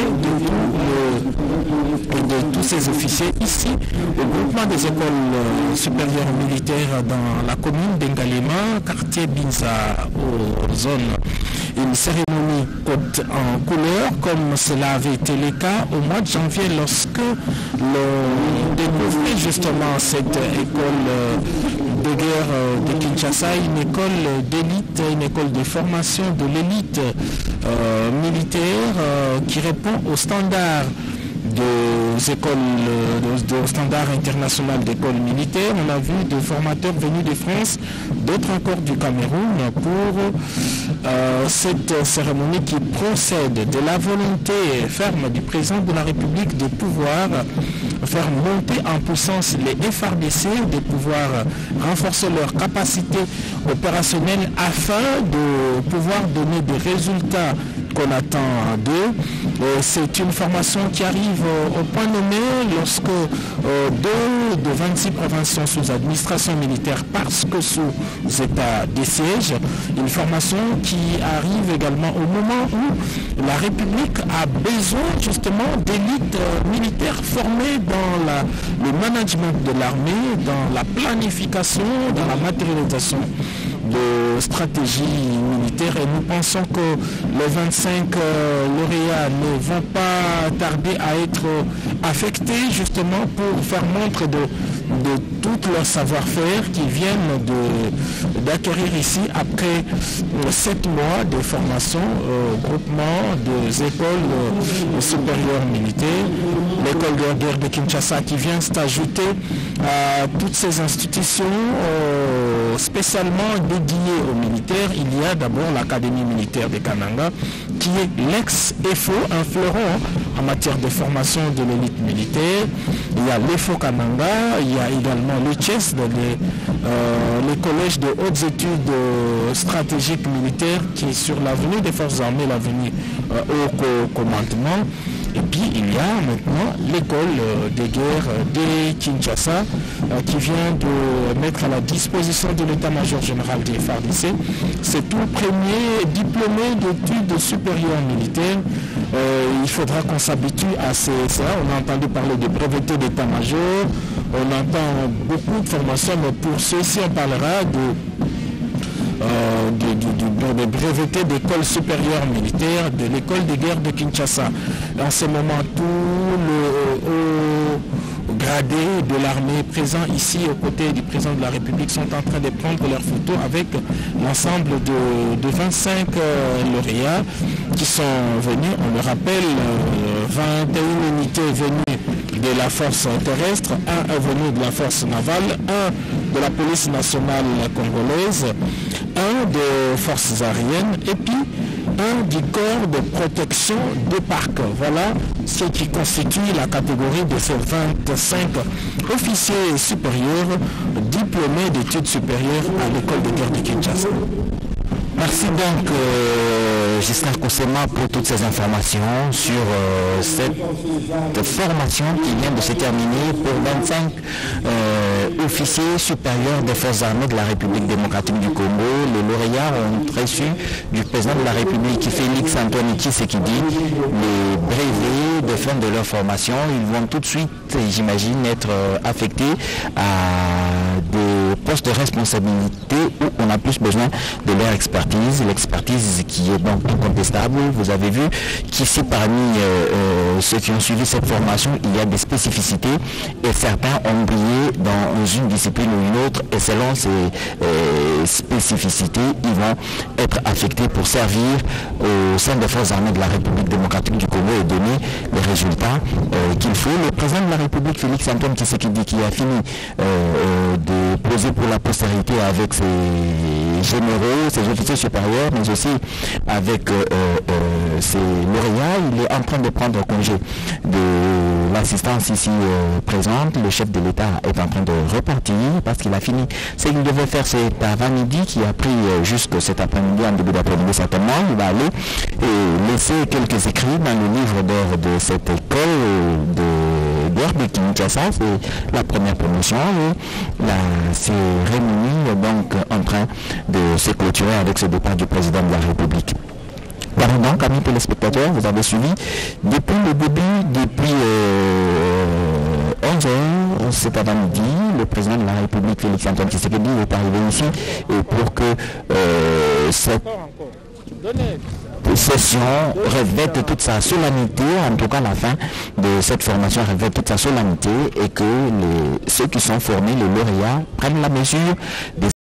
de tous ces officiers ici, au groupement des écoles supérieures militaires dans la commune d'Engalema, quartier Binza, aux zones. Une cérémonie en couleur, comme cela avait été le cas au mois de janvier, lorsque l'on découvrait justement cette école de guerre de Kinshasa, une école d'élite, une école de formation de l'élite militaire qui répond aux standards des écoles, au standard international d'école militaire. On a vu des formateurs venus de France, d'autres encore du Cameroun, pour cette cérémonie qui procède de la volonté ferme du président de la République de pouvoir faire monter en puissance les FARDC, de pouvoir renforcer leurs capacités opérationnelles afin de pouvoir donner des résultats qu'on attend d'eux. C'est une formation qui arrive au point nommé lorsque 2 de 26 provinces sont sous administration militaire parce que sous état de siège. Une formation qui arrive également au moment où la République a besoin justement d'élites militaires formées dans le management de l'armée, dans la planification, dans la matérialisation de stratégie militaire, et nous pensons que les 25 lauréats ne vont pas tarder à être affectés justement pour faire montre de tout leur savoir-faire qui viennent d'acquérir ici après 7 mois de formation au groupement des écoles supérieures militaires. L'école de guerre de Kinshasa qui vient s'ajouter à toutes ces institutions spécialement dédiées aux militaires. Il y a d'abord l'Académie militaire de Kananga qui est l'ex-EFO, un fleuron en matière de formation de l'élite militaire. Il y a l'EFO Kananga, il y a également le CHES, les collèges de hautes études stratégiques militaires qui est sur l'avenue des forces armées, l'avenue au commandement. Et puis il y a maintenant l'école des guerres de Kinshasa qui vient de mettre à la disposition de l'état-major général des FARDC. C'est tout premier diplômé d'études supérieures militaires. Il faudra qu'on s'habitue à ça. On a entendu parler de breveté d'état-major, on entend beaucoup de formations, mais pour ceux-ci on parlera de breveté d'école supérieure militaire de l'école des guerres de Kinshasa. En ce moment, tous les hauts gradés de l'armée présents ici aux côtés du président de la République sont en train de prendre leurs photos avec l'ensemble de 25 lauréats qui sont venus. On le rappelle, 21 unités venues de la force terrestre, un est venu de la force navale, un de la police nationale congolaise, un des forces aériennes et puis un du corps de protection des parcs. Voilà ce qui constitue la catégorie de ces 25 officiers supérieurs diplômés d'études supérieures à l'école de guerre de Kinshasa. Merci donc Giscard Koussema pour toutes ces informations sur cette formation qui vient de se terminer pour 25 officiers supérieurs des forces armées de la République démocratique du Congo. Les lauréats ont reçu du président de la République Félix Antoine Tshisekedi les brevets de fin de leur formation. Ils vont tout de suite, j'imagine, être affectés à des postes de responsabilité où on a plus besoin de leur expertise, l'expertise qui est donc incontestable. Vous avez vu qu'ici parmi ceux qui ont suivi cette formation, il y a des spécificités et certains ont brillé dans une discipline ou une autre et selon ces spécificités, ils vont être affectés pour servir au sein des forces armées de la République démocratique du Congo et donner les résultats qu'il faut. Le président de la République, Félix Antoine Tshisekedi, qui a fini de poser pour la postérité avec ses généraux, ses officiers supérieurs, mais aussi avec ses lauréats, il est en train de prendre congé de l'assistance ici présente. Le chef de l'État est en train de repartir parce qu'il a fini ce qu'il devait faire cet avant-midi, qui a pris jusque cet après-midi, en début d'après-midi certainement. Il va aller et laisser quelques écrits dans le livre d'or de cette école de guerre de Kinshasa. C'est la première promotion et la cérémonie donc en train de se clôturer avec ce départ du président de la République. Voilà donc, amis téléspectateurs, vous avez suivi depuis le début, depuis 11h cet après-midi, le président de la République, Félix Antoine Tshisekedi, est arrivé ici et pour que cette session revête toute sa solennité, en tout cas la fin de cette formation revête toute sa solennité et que ceux qui sont formés, les lauréats, prennent la mesure des